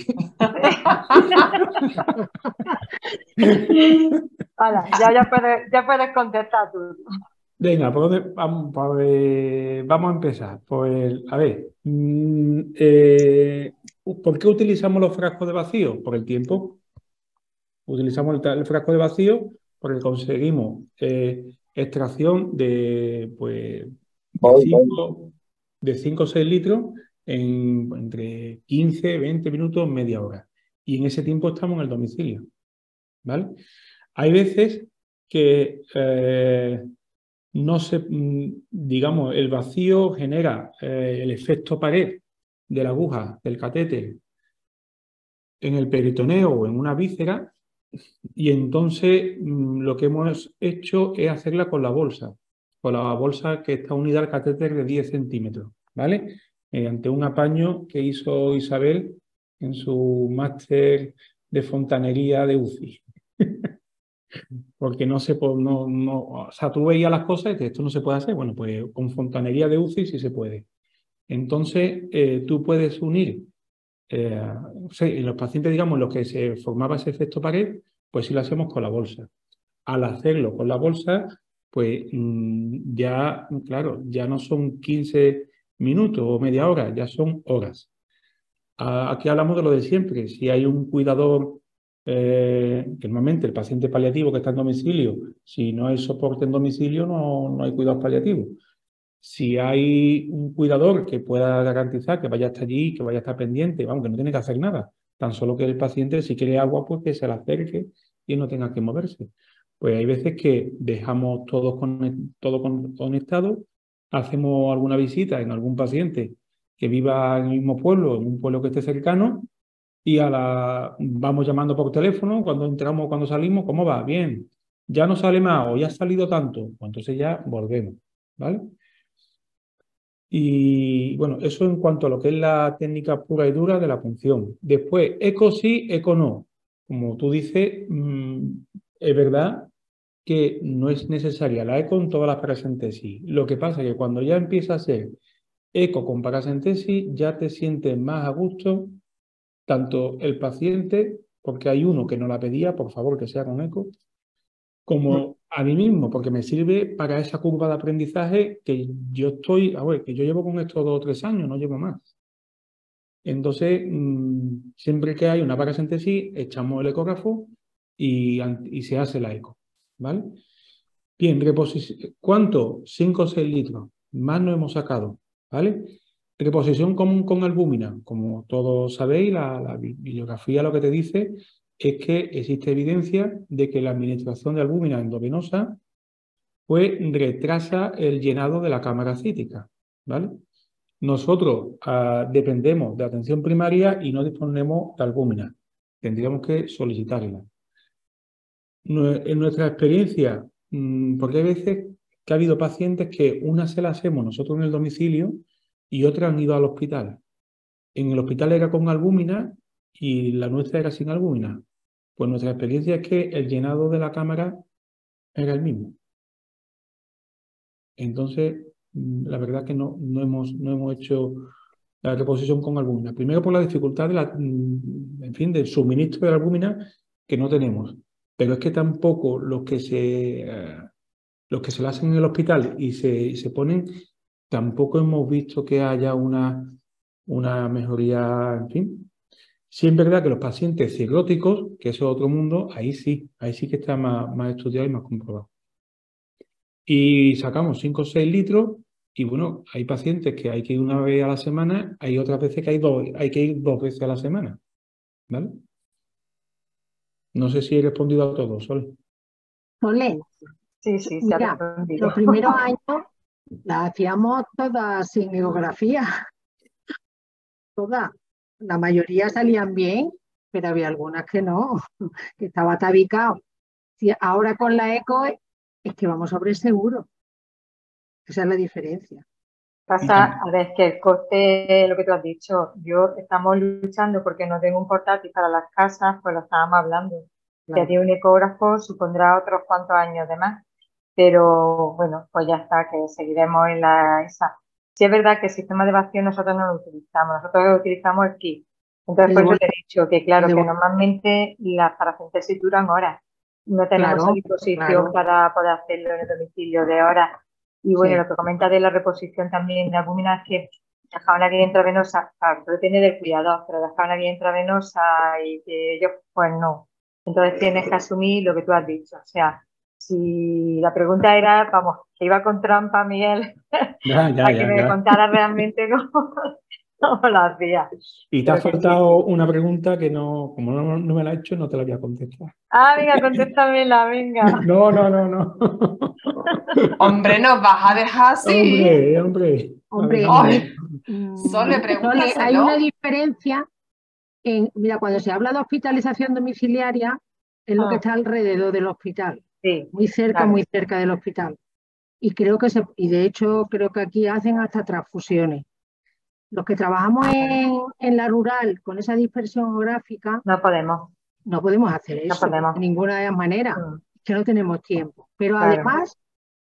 Hola, ya puedes contestar tú.
Venga, vamos a empezar. Pues, a ver, ¿por qué utilizamos los frascos de vacío? Por el tiempo. Utilizamos el frasco de vacío porque conseguimos extracción de 5 o 6 litros entre 15, 20 minutos, media hora. Y en ese tiempo estamos en el domicilio, ¿vale? Hay veces que digamos, el vacío genera el efecto pared de la aguja del catéter en el peritoneo o en una víscera, y entonces lo que hemos hecho es hacerla con la bolsa con la bolsa que está unida al catéter de 10 centímetros, ¿vale? Mediante un apaño que hizo Isabel en su máster de fontanería de UCI. Porque no se puede, o sea, tú veías las cosas y dices, esto no se puede hacer. Bueno, pues con fontanería de UCI sí se puede. Entonces, tú puedes unir, en los pacientes, digamos, los que se formaba ese efecto pared, pues sí lo hacemos con la bolsa. Al hacerlo con la bolsa, pues ya, claro, ya no son 15 minutos o media hora, ya son horas. Aquí hablamos de lo de siempre. Si hay un cuidador, que normalmente el paciente paliativo que está en domicilio, si no hay soporte en domicilio, no hay cuidados paliativos. Si hay un cuidador que pueda garantizar que vaya hasta allí, que vaya a estar pendiente, vamos, que no tiene que hacer nada, tan solo que el paciente, si quiere agua, pues que se le acerque y no tenga que moverse. Pues hay veces que dejamos todo conectado, hacemos alguna visita en algún paciente que viva en el mismo pueblo, en un pueblo que esté cercano, y vamos llamando por teléfono cuando entramos, cuando salimos, ¿cómo va? Bien, ya no sale más o ya ha salido tanto, pues entonces ya volvemos, ¿vale? Y bueno, eso en cuanto a lo que es la técnica pura y dura de la punción. Después, eco sí, eco no. Como tú dices, es verdad que no es necesaria la eco en todas las paracentesis. Lo que pasa es que cuando ya empieza a ser eco con paracentesis, ya te sientes más a gusto, tanto el paciente, porque hay uno que no la pedía, por favor que sea con eco, como a mí mismo, porque me sirve para esa curva de aprendizaje que yo que yo llevo con esto 2 o 3 años, no llevo más. Entonces, siempre que hay una paracentesis, echamos el ecógrafo y se hace la eco, ¿vale? Bien, ¿cuánto? 5 o 6 litros, más no hemos sacado, ¿vale? Reposición con albúmina, como todos sabéis, la bibliografía lo que te dice es que existe evidencia de que la administración de albúmina endovenosa pues retrasa el llenado de la cámara cítica, ¿vale? Nosotros dependemos de atención primaria y no disponemos de albúmina. Tendríamos que solicitarla. En nuestra experiencia, porque hay veces que ha habido pacientes que una se la hacemos nosotros en el domicilio y otras han ido al hospital. En el hospital era con albúmina y la nuestra era sin albúmina. Pues nuestra experiencia es que el llenado de la cámara era el mismo. Entonces, la verdad que no hemos hecho la reposición con albúmina. Primero por la dificultad en fin, del suministro de la albúmina que no tenemos. Pero es que tampoco los que se la hacen en el hospital y se ponen, tampoco hemos visto que haya una mejoría, en fin. Sí es verdad que los pacientes cirróticos, que eso es otro mundo, ahí sí que está más estudiado y más comprobado. Y sacamos 5 o 6 litros y bueno, hay pacientes que hay que ir una vez a la semana, hay otras veces que hay que ir 2 veces a la semana, ¿vale? No sé si he respondido a todo, Sol.
Solé,
Sí, se ha
mira,
respondido.
los primeros años las hacíamos todas sin ecografía, todas. La mayoría salían bien, pero había algunas que no, que estaba tabicado. Ahora con la eco es que vamos sobre seguro. Esa es la diferencia.
Pasa, a ver, que el coste, lo que tú has dicho, estamos luchando porque no tengo un portátil para las casas, pues lo estábamos hablando.
Claro.
Si tiene un ecógrafo supondrá otros cuantos años de más, pero bueno, pues ya está, que seguiremos en esa. Sí es verdad que el sistema de vacío nosotros no lo utilizamos, nosotros utilizamos el kit. Entonces, por eso te he dicho que claro, que normalmente las paracentesis duran horas. No tenemos a disposición para poder hacerlo en el domicilio de horas. Y bueno, lo que comenta de la reposición también de albúmina es que dejar una vía intravenosa, claro, todo depende del cuidador, pero dejar una vía intravenosa y que ellos, pues no. Entonces tienes que asumir lo que tú has dicho. O sea, si la pregunta era, vamos, que iba con trampa, Miguel, para que me contara realmente cómo lo hacía.
Y te ha faltado una pregunta que como no me la he hecho, no te la voy a contestar.
Ah, venga, contéstamela, venga.
No.
Hombre, ¿nos vas a dejar así?
Hombre.
Sole, pregúntaselo.
Hay una diferencia mira, cuando se habla de hospitalización domiciliaria, es lo que está alrededor del hospital.
Sí,
muy cerca del hospital. y y de hecho creo que aquí hacen hasta transfusiones. Los que trabajamos en la rural con esa dispersión geográfica
No podemos.
no podemos hacer
No
eso
podemos.
de ninguna de las maneras, que no tenemos tiempo. Pero
Claro.
además,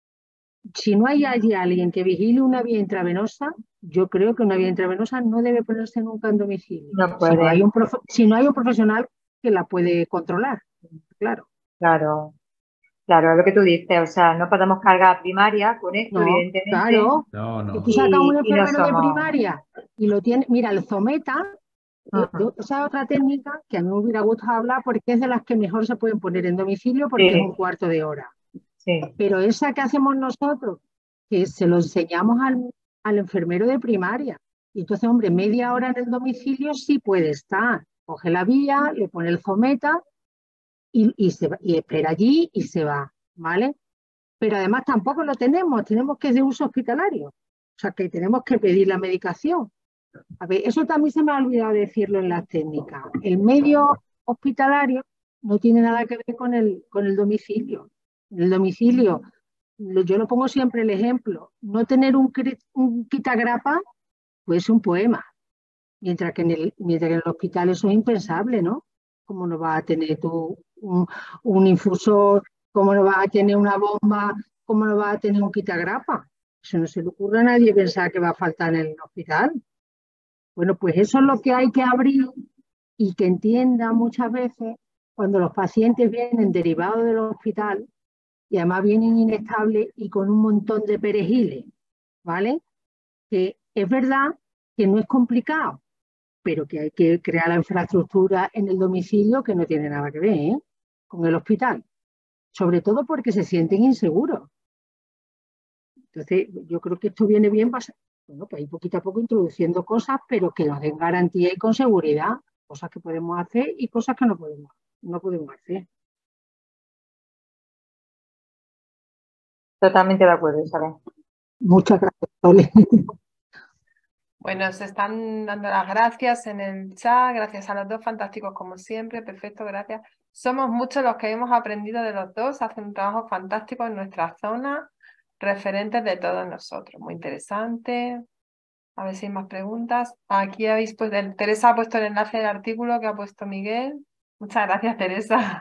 si no hay allí alguien que vigile una vía intravenosa, yo creo que una vía intravenosa no debe ponerse nunca en domicilio.
No puede.
Si no hay un profesional que la puede controlar, claro.
Claro. Claro, es lo que tú dices, o sea, no podemos cargar primaria con esto,
No,
evidentemente.
claro.
No.
Que tú sacas un
Y no
enfermero de
somos.
primaria y lo tienes, mira, el Zometa, esa es otra técnica que a mí me hubiera gustado hablar porque es de las que mejor se pueden poner en domicilio porque es un cuarto de hora.
Sí.
Pero esa que hacemos nosotros, que se lo enseñamos al enfermero de primaria. Y entonces, hombre, media hora en el domicilio sí puede estar. Coge la vía, le pone el Zometa y espera allí y se va, ¿vale? Pero además tampoco lo tenemos que es de uso hospitalario. O sea, que tenemos que pedir la medicación. A ver, eso también se me ha olvidado decirlo en las técnicas. El medio hospitalario no tiene nada que ver con el domicilio. En el domicilio, yo lo pongo siempre el ejemplo, no tener un quitagrapa puede ser un poema, mientras que en el hospital eso es impensable, ¿no? ¿Cómo no vas a tener tú un infusor? ¿Cómo no vas a tener una bomba? ¿Cómo no vas a tener un quitagrapa? Eso no se le ocurre a nadie pensar que va a faltar en el hospital. Bueno, pues eso es lo que hay que abrir y que entienda muchas veces cuando los pacientes vienen derivados del hospital y además vienen inestables y con un montón de perejiles, ¿vale? Que es verdad que no es complicado, pero que hay que crear la infraestructura en el domicilio que no tiene nada que ver, ¿eh?, con el hospital, sobre todo porque se sienten inseguros. Entonces, yo creo que esto viene bien, bueno, pues ir poquito a poco introduciendo cosas, pero que nos den garantía y con seguridad, cosas que podemos hacer y cosas que no podemos hacer.
Totalmente de acuerdo, Isabel.
Muchas gracias, Sole.
Bueno, se están dando las gracias en el chat, gracias a los dos, fantásticos como siempre, perfecto, gracias. Somos muchos los que hemos aprendido de los dos, hacen un trabajo fantástico en nuestra zona, referentes de todos nosotros, muy interesante. A ver si hay más preguntas. Aquí habéis puesto, Teresa ha puesto el enlace del artículo que ha puesto Miguel. Muchas gracias, Teresa.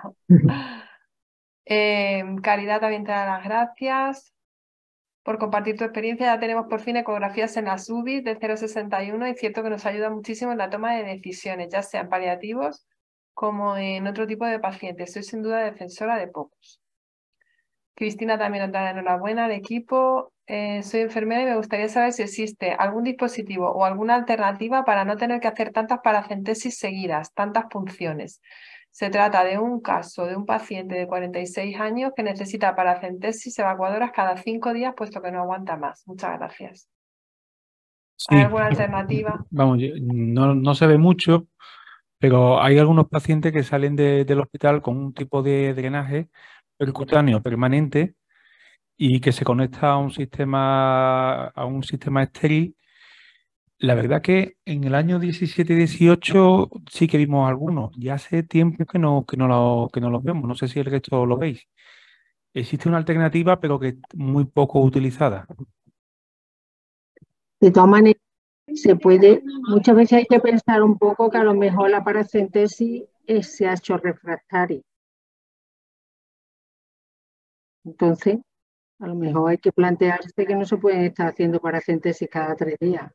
Caridad también te da las gracias por compartir tu experiencia. Ya tenemos por fin ecografías en las UBI de 0,61 y es cierto que nos ayuda muchísimo en la toma de decisiones, ya sean paliativos como en otro tipo de pacientes. Soy sin duda defensora de pocos. Cristina también nos da la enhorabuena al equipo. Soy enfermera y me gustaría saber si existe algún dispositivo o alguna alternativa para no tener que hacer tantas paracentesis seguidas, tantas punciones. Se trata de un caso de un paciente de 46 años que necesita paracentesis evacuadoras cada 5 días, puesto que no aguanta más. Muchas gracias.
Sí,
¿Hay alguna alternativa?
vamos, no se ve mucho, pero hay algunos pacientes que salen del hospital con un tipo de drenaje percutáneo permanente y que se conecta a un sistema estéril. La verdad que en el año 17-18 sí que vimos algunos. Ya hace tiempo que no los vemos. No sé si el resto lo veis. Existe una alternativa, pero que es muy poco utilizada.
De todas maneras, muchas veces hay que pensar un poco que a lo mejor la paracentesis se ha hecho refractaria. Entonces, a lo mejor hay que plantearse que no se pueden estar haciendo paracentesis cada 3 días.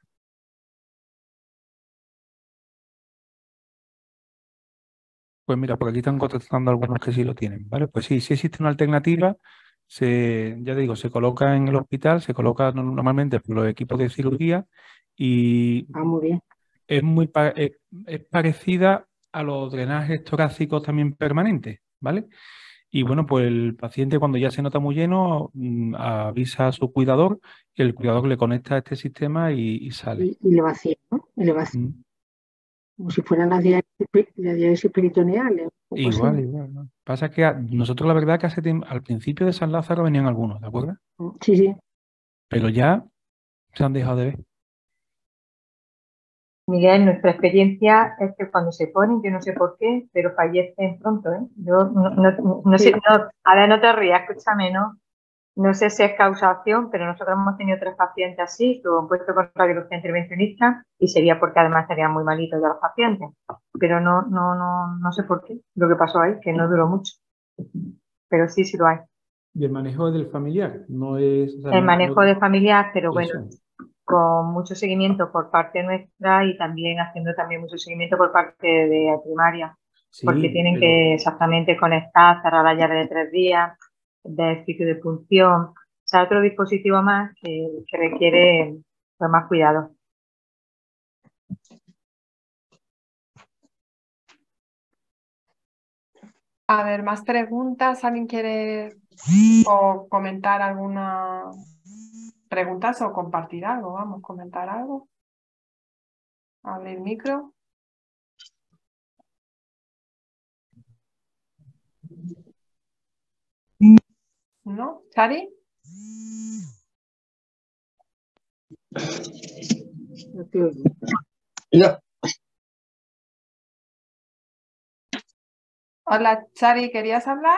Pues mira, por aquí están contestando algunos que sí lo tienen, ¿vale? Pues sí existe una alternativa. Ya te digo, se coloca en el hospital, se coloca normalmente por los equipos de cirugía y
Muy bien.
es parecida a los drenajes torácicos también permanentes, ¿vale? Y bueno, pues el paciente cuando ya se nota muy lleno, avisa a su cuidador y el cuidador le conecta a este sistema y sale.
Y le vacía, ¿no? Y le vacía. Como si fueran las diálisis peritoneales.
Igual, ¿no? Pasa que nosotros la verdad que al principio de San Lázaro venían algunos, ¿de acuerdo?
Sí.
Pero ya se han dejado de ver.
Miguel, nuestra experiencia es que cuando se ponen, yo no sé por qué, pero fallecen pronto, ¿eh? Yo no sé, ahora no te rías, escúchame, ¿no? No sé si es causación, pero nosotros hemos tenido 3 pacientes así, que han puesto con radiología intervencionista y sería porque además estarían muy malitos ya los pacientes. Pero no sé por qué. Lo que pasó ahí, que no duró mucho. Pero sí lo hay.
Y el manejo del familiar, no es... O sea,
El manejo de familias, pero bueno,
eso.
con mucho seguimiento por parte nuestra y también haciendo también mucho seguimiento por parte de primaria, porque
Sí,
tienen
pero
que exactamente conectar, cerrar la llave de 3 días, ver ciclo de punción, o sea, otro dispositivo más que requiere pues, más cuidado.
A ver, más preguntas. ¿Alguien quiere o comentar alguna preguntas o compartir algo? Vamos, comentar algo. Abrir micro. ¿No? ¿Chari?
No te oigo.
No,
Hola, Chari, ¿querías hablar?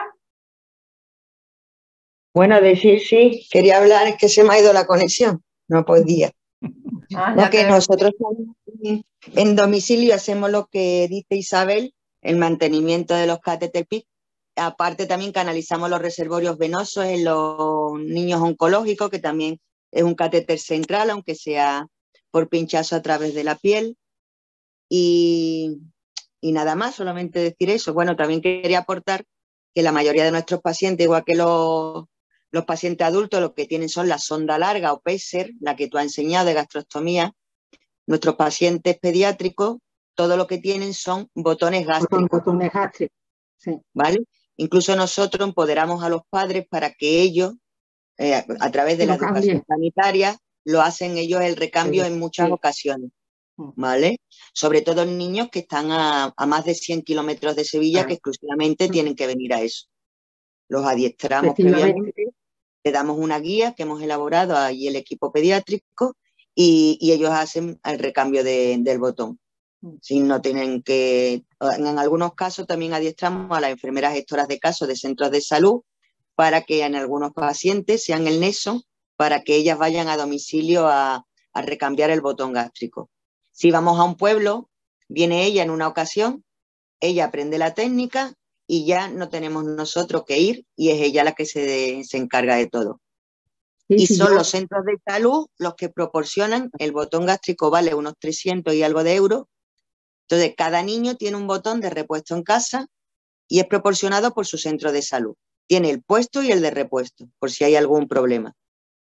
bueno, decir sí, quería hablar, es que se me ha ido la conexión, no podía.
Ah,
No,
ya
que
te...
nosotros en domicilio hacemos lo que dice Isabel, el mantenimiento de los catéter PIC. Aparte también canalizamos los reservorios venosos en los niños oncológicos, que también es un catéter central, aunque sea por pinchazo a través de la piel. Y nada más, solamente decir eso. Bueno, también quería aportar que la mayoría de nuestros pacientes, igual que los pacientes adultos, lo que tienen son la sonda larga o PESER, la que tú has enseñado de gastrostomía. Nuestros pacientes pediátricos, todo lo que tienen son botones gástricos.
Botones gástricos, sí.
¿Vale? Incluso nosotros empoderamos a los padres para que ellos, a través de la educación sanitaria, lo hacen ellos el recambio en muchas ocasiones. ¿Vale? Sobre todo en niños que están a más de 100 kilómetros de Sevilla, que exclusivamente tienen que venir a eso. Los adiestramos previamente, le damos una guía que hemos elaborado ahí el equipo pediátrico y ellos hacen el recambio del botón. Si no tienen que... En algunos casos también adiestramos a las enfermeras gestoras de casos de centros de salud para que en algunos pacientes sean el nexo para que ellas vayan a domicilio a recambiar el botón gástrico. Si vamos a un pueblo, viene ella en una ocasión, ella aprende la técnica y ya no tenemos nosotros que ir y es ella la que se encarga de todo. Sí, y son los centros de salud los que proporcionan, el botón gástrico vale unos 300 y algo de euros. Entonces, cada niño tiene un botón de repuesto en casa y es proporcionado por su centro de salud. Tiene el puesto y el de repuesto, por si hay algún problema.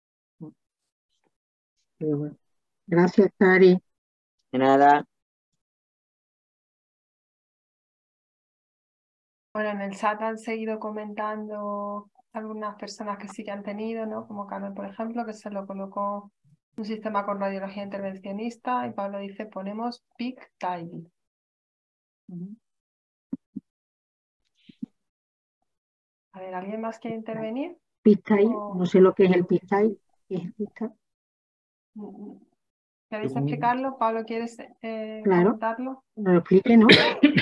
Gracias, Cari.
De nada.
Bueno, en el chat han seguido comentando algunas personas que sí que han tenido, ¿no? Como Carmen, por ejemplo, que se lo colocó un sistema con radiología intervencionista y Pablo dice, ponemos PIC-TILE. A ver, ¿alguien más quiere intervenir?
PIC-TILE, no sé lo que es el PIC-TILE.
¿Queréis explicarlo? Pablo, ¿quieres comentarlo?
No lo explique, ¿no?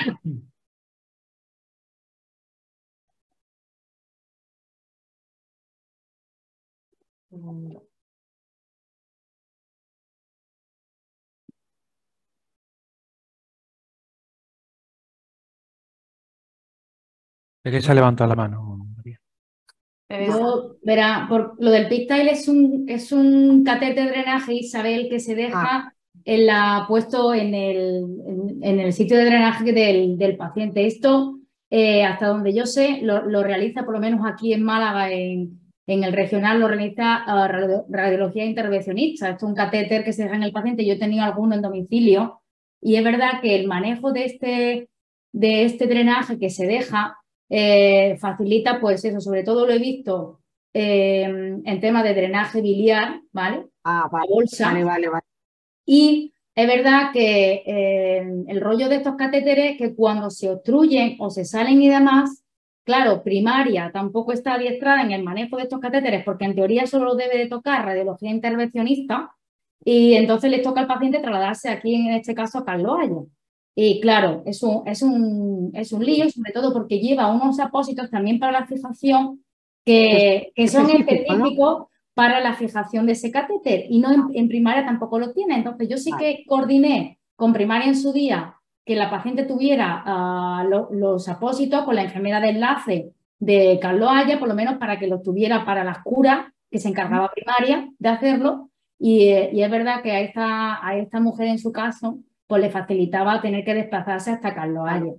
Es que se ha levantado la mano, María.
Yo, verá, por lo del PIC-TILE es un catéter de drenaje, Isabel, que se deja puesto en el sitio de drenaje del paciente. Esto, hasta donde yo sé, lo realiza, por lo menos aquí en Málaga, en el regional, lo realiza radiología intervencionista. Esto es un catéter que se deja en el paciente. Yo he tenido alguno en domicilio y es verdad que el manejo de este drenaje que se deja facilita, pues eso, sobre todo lo he visto en temas de drenaje biliar, ¿vale?
Vale,
la bolsa.
Vale.
Y es verdad que el rollo de estos catéteres, que cuando se obstruyen o se salen y demás, claro, primaria tampoco está adiestrada en el manejo de estos catéteres, porque en teoría solo debe de tocar radiología intervencionista, y entonces les toca al paciente trasladarse aquí, en este caso, a Carlos Haya. Y claro, es un lío, sobre todo porque lleva unos apósitos también para la fijación que son específicos para la fijación de ese catéter y no en primaria tampoco lo tiene. Entonces yo sí que coordiné con primaria en su día que la paciente tuviera los apósitos con la enfermera de enlace de Carlos Haya, por lo menos para que los tuviera para las curas, que se encargaba primaria de hacerlo, y es verdad que a esta mujer en su caso pues le facilitaba tener que desplazarse hasta Carlos Haya.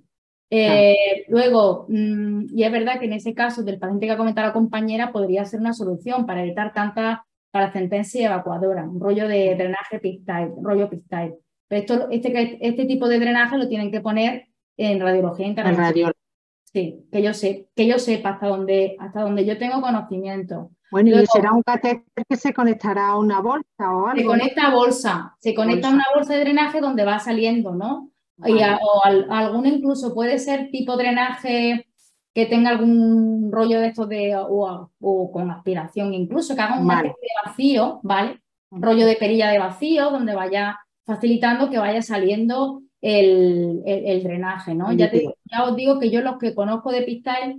Luego, y es verdad que en ese caso del paciente que ha comentado la compañera podría ser una solución para evitar tanta paracentesia evacuadora, un rollo de drenaje Pistile, rollo Pistile. Pero este tipo de drenaje lo tienen que poner en radiología internacional. Sí, que yo sepa hasta donde yo tengo conocimiento.
Bueno, luego, ¿y será un catéter que se conectará a una bolsa o algo?
Se conecta a bolsa, se conecta a una bolsa de drenaje donde va saliendo, ¿no? Vale. Alguno incluso puede ser tipo drenaje que tenga algún rollo de estos o con aspiración incluso, que haga un de vacío, ¿vale? Un rollo de perilla de vacío donde vaya facilitando que vaya saliendo el drenaje, ¿no? Ya os digo que yo los que conozco de Pistile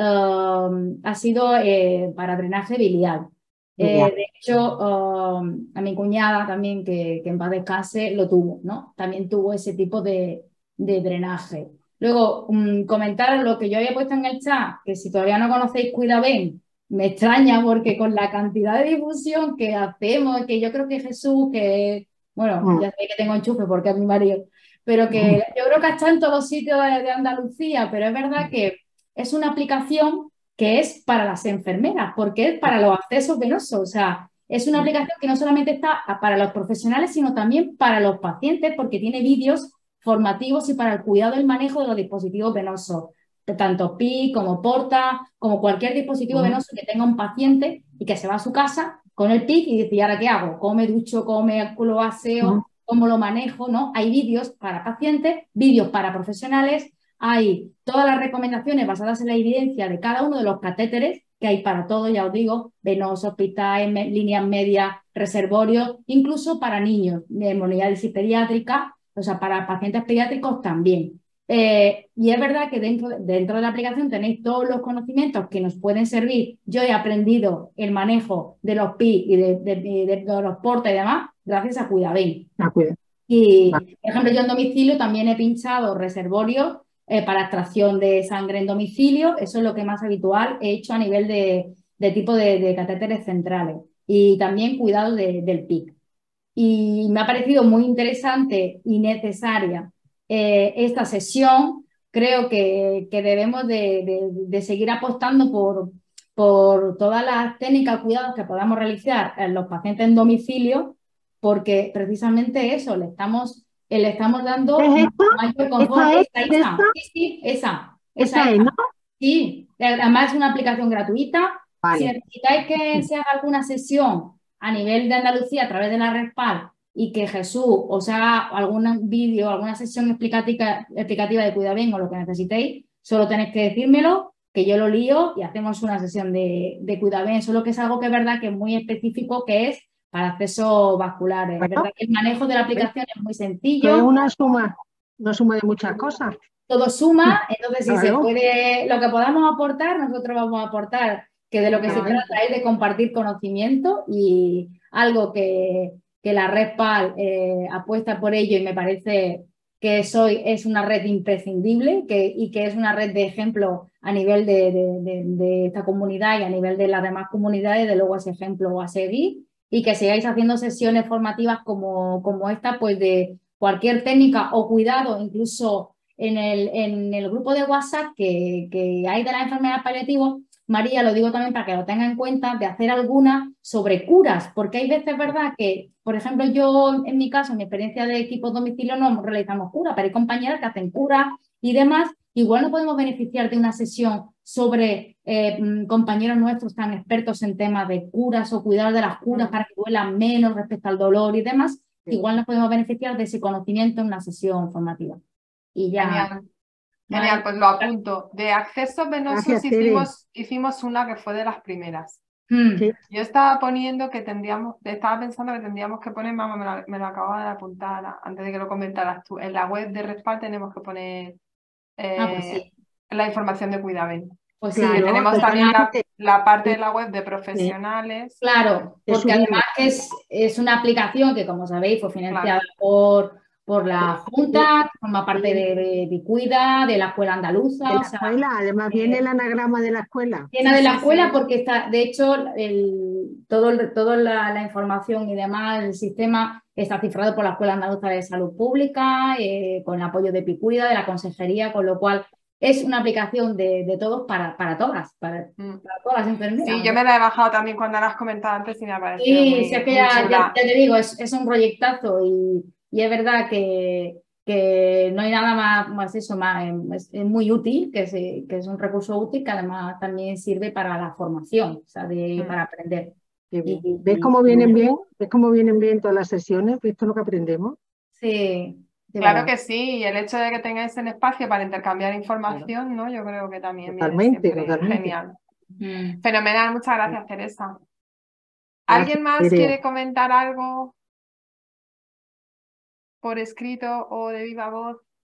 ha sido para drenaje biliar. De hecho, a mi cuñada también, que en paz descanse, lo tuvo, ¿no? También tuvo ese tipo de drenaje. Luego, comentar lo que yo había puesto en el chat, que si todavía no conocéis Cuidaben, me extraña porque con la cantidad de difusión que hacemos, que yo creo que Jesús, que, bueno, ya sé que tengo enchufe porque es mi marido, pero que yo creo que está en todos los sitios de Andalucía, pero es verdad que es una aplicación que es para las enfermeras, porque es para los accesos venosos. O sea, es una aplicación que no solamente está para los profesionales, sino también para los pacientes, porque tiene vídeos formativos y para el cuidado y el manejo de los dispositivos venosos, tanto PIC como Porta, como cualquier dispositivo venoso que tenga un paciente y que se va a su casa con el PIC y dice, ¿y ahora qué hago? ¿Cómo me ducho? ¿Cómo me lo aseo? ¿Cómo lo manejo? ¿No? Hay vídeos para pacientes, vídeos para profesionales. Hay todas las recomendaciones basadas en la evidencia de cada uno de los catéteres que hay para todo, ya os digo, venosos, hospitales, líneas medias, reservorios, incluso para niños, de hemodiálisis pediátrica, o sea, para pacientes pediátricos también. Y es verdad que dentro de la aplicación tenéis todos los conocimientos que nos pueden servir. Yo he aprendido el manejo de los PI y de los portas y demás gracias a Cuidaben. Y, por ejemplo, yo en domicilio también he pinchado reservorios para extracción de sangre en domicilio. Eso es lo que más habitual he hecho a nivel de tipo de catéteres centrales. Y también cuidado del PIC. Y me ha parecido muy interesante y necesaria esta sesión. Creo que debemos de seguir apostando por todas las técnicas de cuidados que podamos realizar en los pacientes en domicilio, porque precisamente eso, le estamos dando mayor confort. Esa es, ¿no? Sí, además es una aplicación gratuita. Vale. Si necesitáis que se haga alguna sesión a nivel de Andalucía a través de la RESPAL y que Jesús os haga algún vídeo, alguna sesión explicativa de Cuidaben o lo que necesitéis, solo tenéis que decírmelo, que yo lo lío y hacemos una sesión de Cuidaben. Solo que es algo que es verdad que es muy específico, que es para accesos vasculares. Bueno, es verdad que el manejo de la aplicación es muy sencillo.
Es una suma de muchas cosas.
Todo suma, entonces si se puede, lo que podamos aportar, nosotros vamos a aportar, que de lo que se trata es de compartir conocimiento y algo que la RESPAL apuesta por ello y me parece que es una red imprescindible y que es una red de ejemplo a nivel de esta comunidad y a nivel de las demás comunidades, de luego ese ejemplo a seguir y que sigáis haciendo sesiones formativas como esta, pues de cualquier técnica o cuidado, incluso en el grupo de WhatsApp que hay de las enfermeras paliativas. María, lo digo también para que lo tenga en cuenta, de hacer alguna sobre curas, porque hay veces, ¿verdad?, que, por ejemplo, yo, en mi caso, en mi experiencia de equipo domicilio, no realizamos curas, pero hay compañeras que hacen curas y demás. Igual no podemos beneficiar de una sesión sobre compañeros nuestros tan expertos en temas de curas o cuidar de las curas para que duelan menos respecto al dolor y demás. Igual nos podemos beneficiar de ese conocimiento en una sesión formativa. Y ya...
Genial, pues lo apunto. De accesos venosos hicimos una que fue de las primeras. Sí. Yo estaba poniendo que estaba pensando que tendríamos que poner, mamá, me lo acababa de apuntar antes de que lo comentaras tú. En la web de RESPAL tenemos que poner
pues sí,
la información de Cuidaben.
Pues
claro,
sí,
tenemos también la parte de la web de profesionales.
Claro, porque además es una aplicación que, como sabéis, fue financiada por la Junta, forma parte de Bicuida, de la Escuela Andaluza.
De la escuela, además viene el anagrama de la escuela.
Viene de la escuela porque está, de hecho, toda la información y demás, el sistema está cifrado por la Escuela Andaluza de Salud Pública, con el apoyo de Bicuida, de la Consejería, con lo cual es una aplicación de todos para todas, para todas las enfermeras.
Sí, yo me la he bajado también cuando la has comentado antes y me ha parecido muy,
sí, es que
muy chula.
ya te digo, es un proyectazo y es verdad que no hay nada más eso, es muy útil, que es un recurso útil que además también sirve para la formación, o sea, para aprender.
¿Ves cómo vienen bien? ¿Ves cómo vienen bien todas las sesiones? ¿Ves todo lo que aprendemos?
Sí.
Claro que sí, y el hecho de que tengáis el espacio para intercambiar información, ¿no? Yo creo que también viene siempre genial. Fenomenal, muchas gracias, Teresa. ¿Alguien más quiere comentar algo por escrito o de viva voz?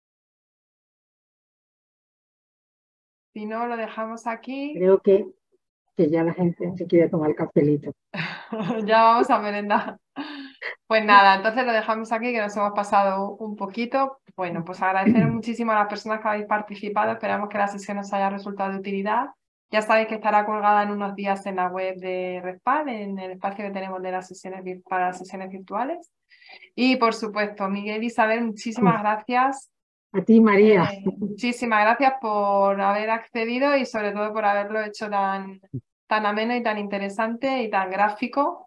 Si no, lo dejamos aquí.
Creo que ya la gente se quiere tomar el cafelito.
Ya vamos a merendar. Pues nada, entonces lo dejamos aquí, que nos hemos pasado un poquito. Bueno, pues agradecer muchísimo a las personas que habéis participado. Esperamos que la sesión os haya resultado de utilidad. Ya sabéis que estará colgada en unos días en la web de Respal, en el espacio que tenemos de las sesiones para las sesiones virtuales. Y por supuesto, Miguel y Isabel, muchísimas gracias.
A ti, María.
Muchísimas gracias por haber accedido y sobre todo por haberlo hecho tan ameno y tan interesante y tan gráfico.